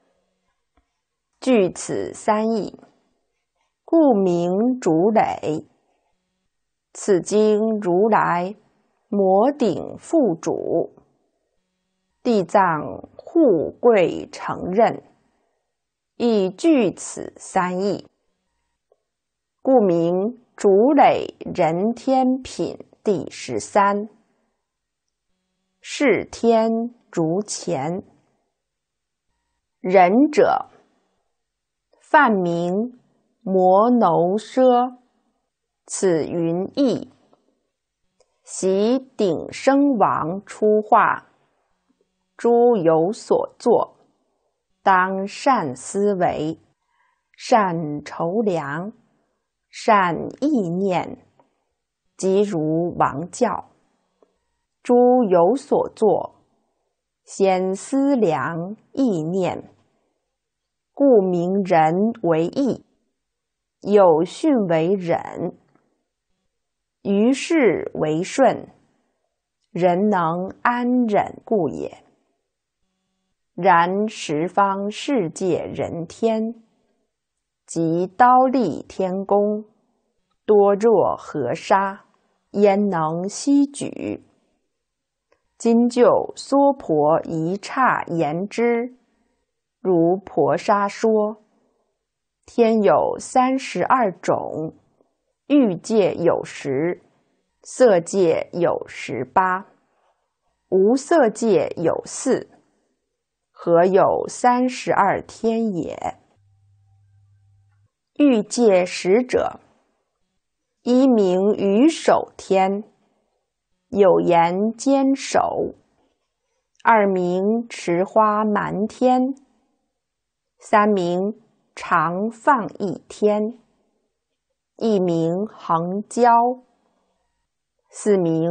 据此三义，故名主累。此经如来摩顶复主，地藏护贵承认，亦据此三义，故名主累人天品第13。是天如前。人者，梵名摩耨奢，此云意。习顶生王出化，诸有所作，当善思维，善筹量，善意念，即如王教。诸有所作，先思量意念，故名人为义，有训为忍，于是为顺，人能安忍故也。然十方世界人天，及刀立天宫，多若河沙，焉能悉举？今就娑婆一刹言之，如婆沙说：天有32种，欲界有10，色界有18，无色界有4，何有32天也？欲界10者，一名于首天，有言坚守；二名持花满天；三名常放一天；一名恒交；四名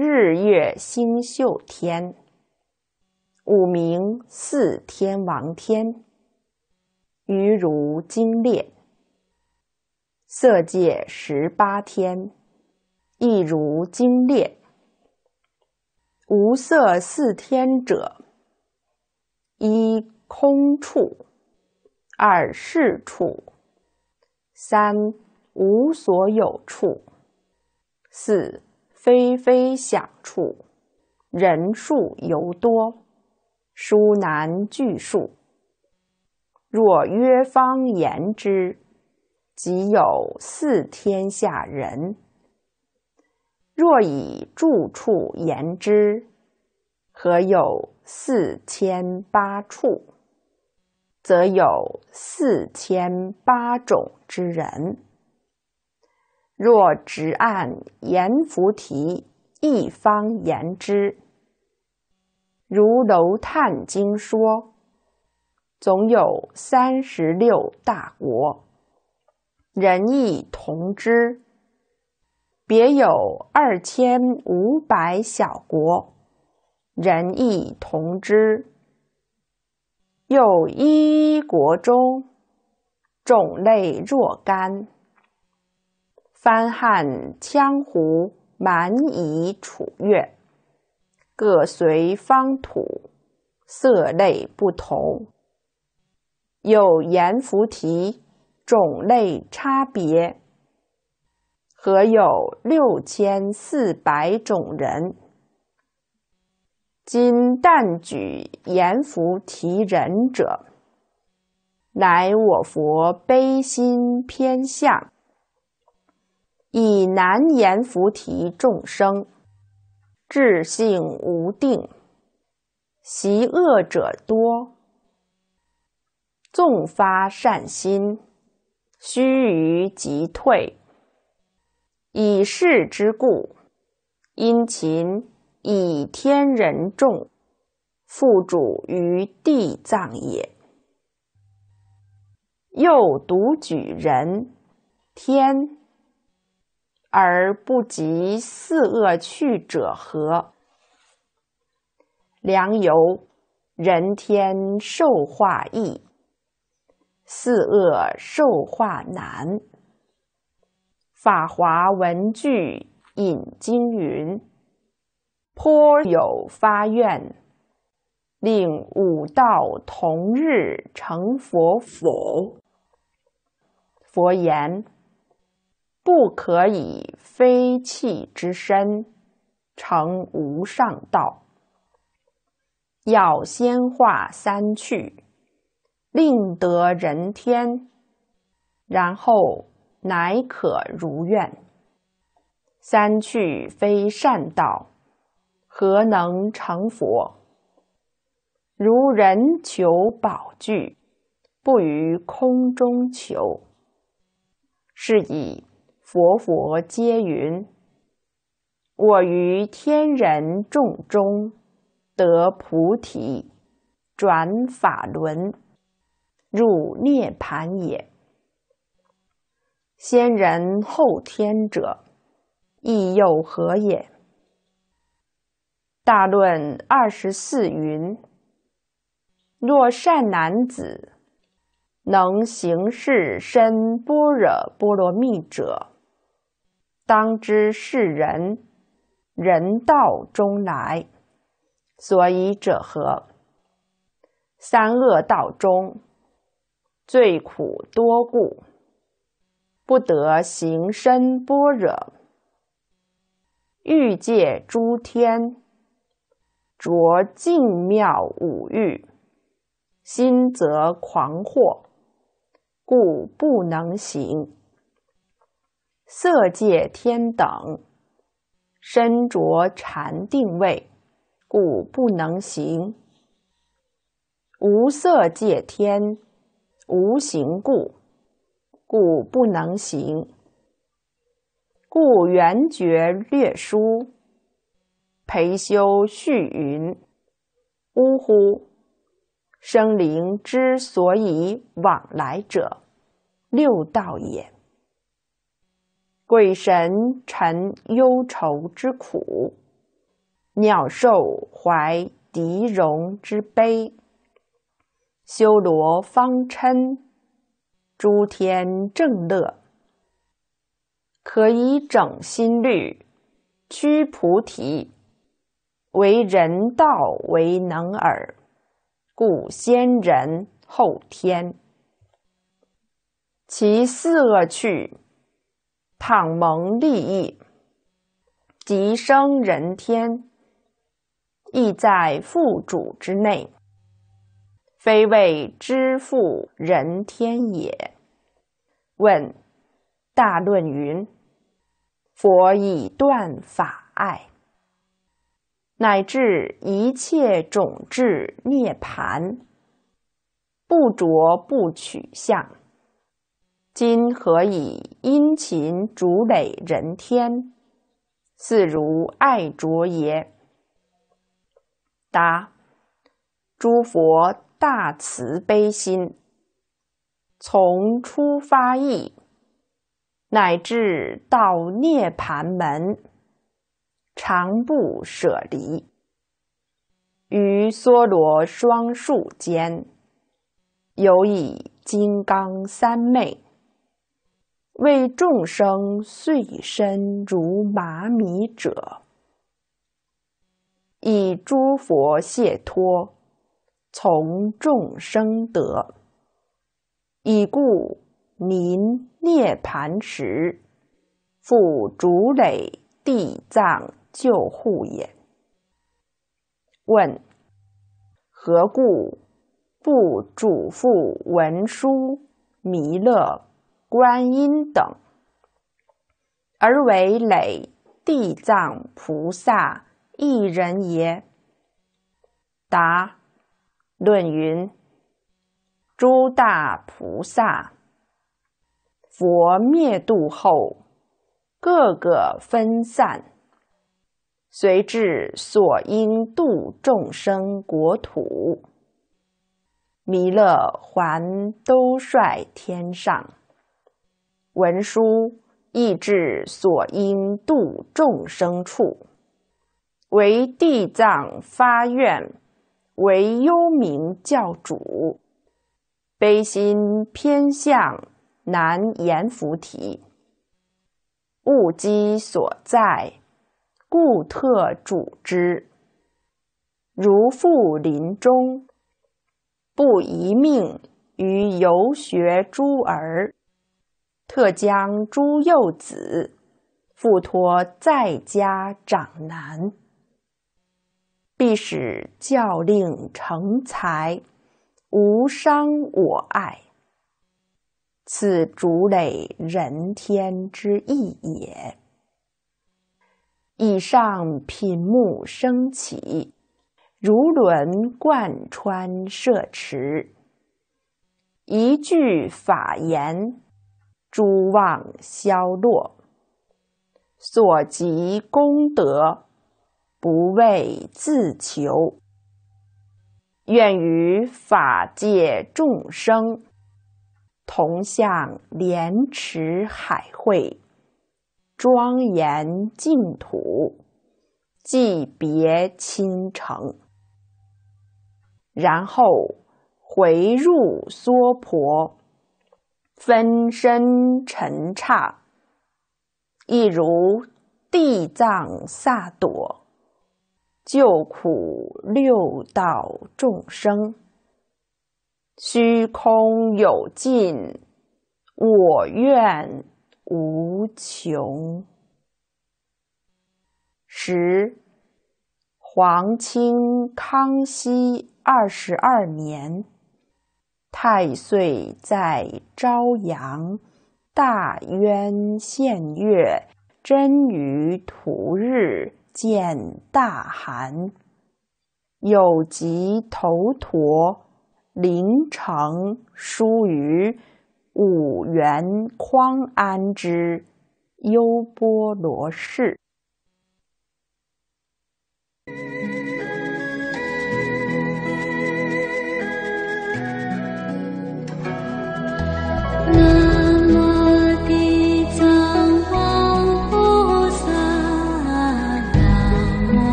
日月星宿天。五名四天王天，余如精炼。色界18天，亦如精炼。无色四天者，一空处，二事处，三无所有处，四非非想处，人数尤多，殊难具数。若约方言之，即有四天下人。若以住处言之，何有4008处，则有4008种之人。若只按阎浮提一方言之，如楼探经说，总有36大国，人亦同之，别有2500小国，人亦同之。又一国中，种类若干，番汉羌胡蛮夷楚越，各随方土，色类不同。有阎浮提种类差别，何有6400种人。今但举阎浮提人者，乃我佛悲心偏向，以难阎浮提众生，智性无定，习恶者多，纵发善心，须臾即退。以是之故，殷勤以天人众，复主于地藏也。又独举人天，而不及四恶趣者何？良由，人天受化易，四恶受化难。法华文具引经云：颇有发愿，令五道同日成佛否？佛言：不可以非气之身成无上道，要先化三趣，令得人天，然后乃可如愿。三趣非善道，何能成佛？如人求宝具，不于空中求。是以佛皆云：我于天人众中得菩提，转法轮，入涅盘也。先人后天者，亦又何也？大论24云：若善男子，能行是身般若波罗蜜者，当知是人，人道中来。所以者何？三恶道中，最苦多故，不得行深般若。欲界诸天，着净妙五欲，心则狂惑，故不能行。色界天等，身着禅定位，故不能行。无色界天，无行故，故不能行。故圆觉略书培修序云：呜呼！生灵之所以往来者，六道也。鬼神沉忧愁之苦， 鸟兽怀狄戎之悲，修罗方嗔，诸天正乐。可以整心虑，驱菩提，为人道为能耳，故先人后天。其四恶趣，倘蒙利益，即生人天，亦在父主之内，非谓知父人天也。问：大论云：佛以断法爱，乃至一切种智涅盘，不着不取相。今何以殷勤逐累人天，似如爱着耶？答：诸佛大慈悲心，从出发意，乃至到涅盘门，常不舍离。于梭罗双树间，有以金刚三昧，为众生遂身如麻米者，以诸佛解脱，从众生得。已故临涅盘时，复逐累地藏救护也。问：何故不嘱咐文殊、弥勒、观音等，而为累地藏菩萨一人耶？答：论云：诸大菩萨，佛灭度后，各个分散，随至所应度众生国土。弥勒还都率天上，文殊亦至所应度众生处，为地藏发愿，为幽冥教主，悲心偏向南阎浮提，物机所在，故特主之。如复临终，不遗命于游学诸儿，特将诸幼子付托在家长男，必使教令成才，无伤我爱。此逐累人天之意也。以上品目升起，如轮贯穿摄持，一句法言，诸妄消落。所及功德，不为自求，愿与法界众生，同向莲池海会，庄严净土，寂别倾城。然后回入娑婆，分身尘刹，亦如地藏萨埵，救苦六道众生。虚空有尽，我愿无穷。10. 皇清康熙22年，太岁在朝阳大渊献月真于图日见大寒，有疾头陀灵城疏于五元匡安之优波罗氏。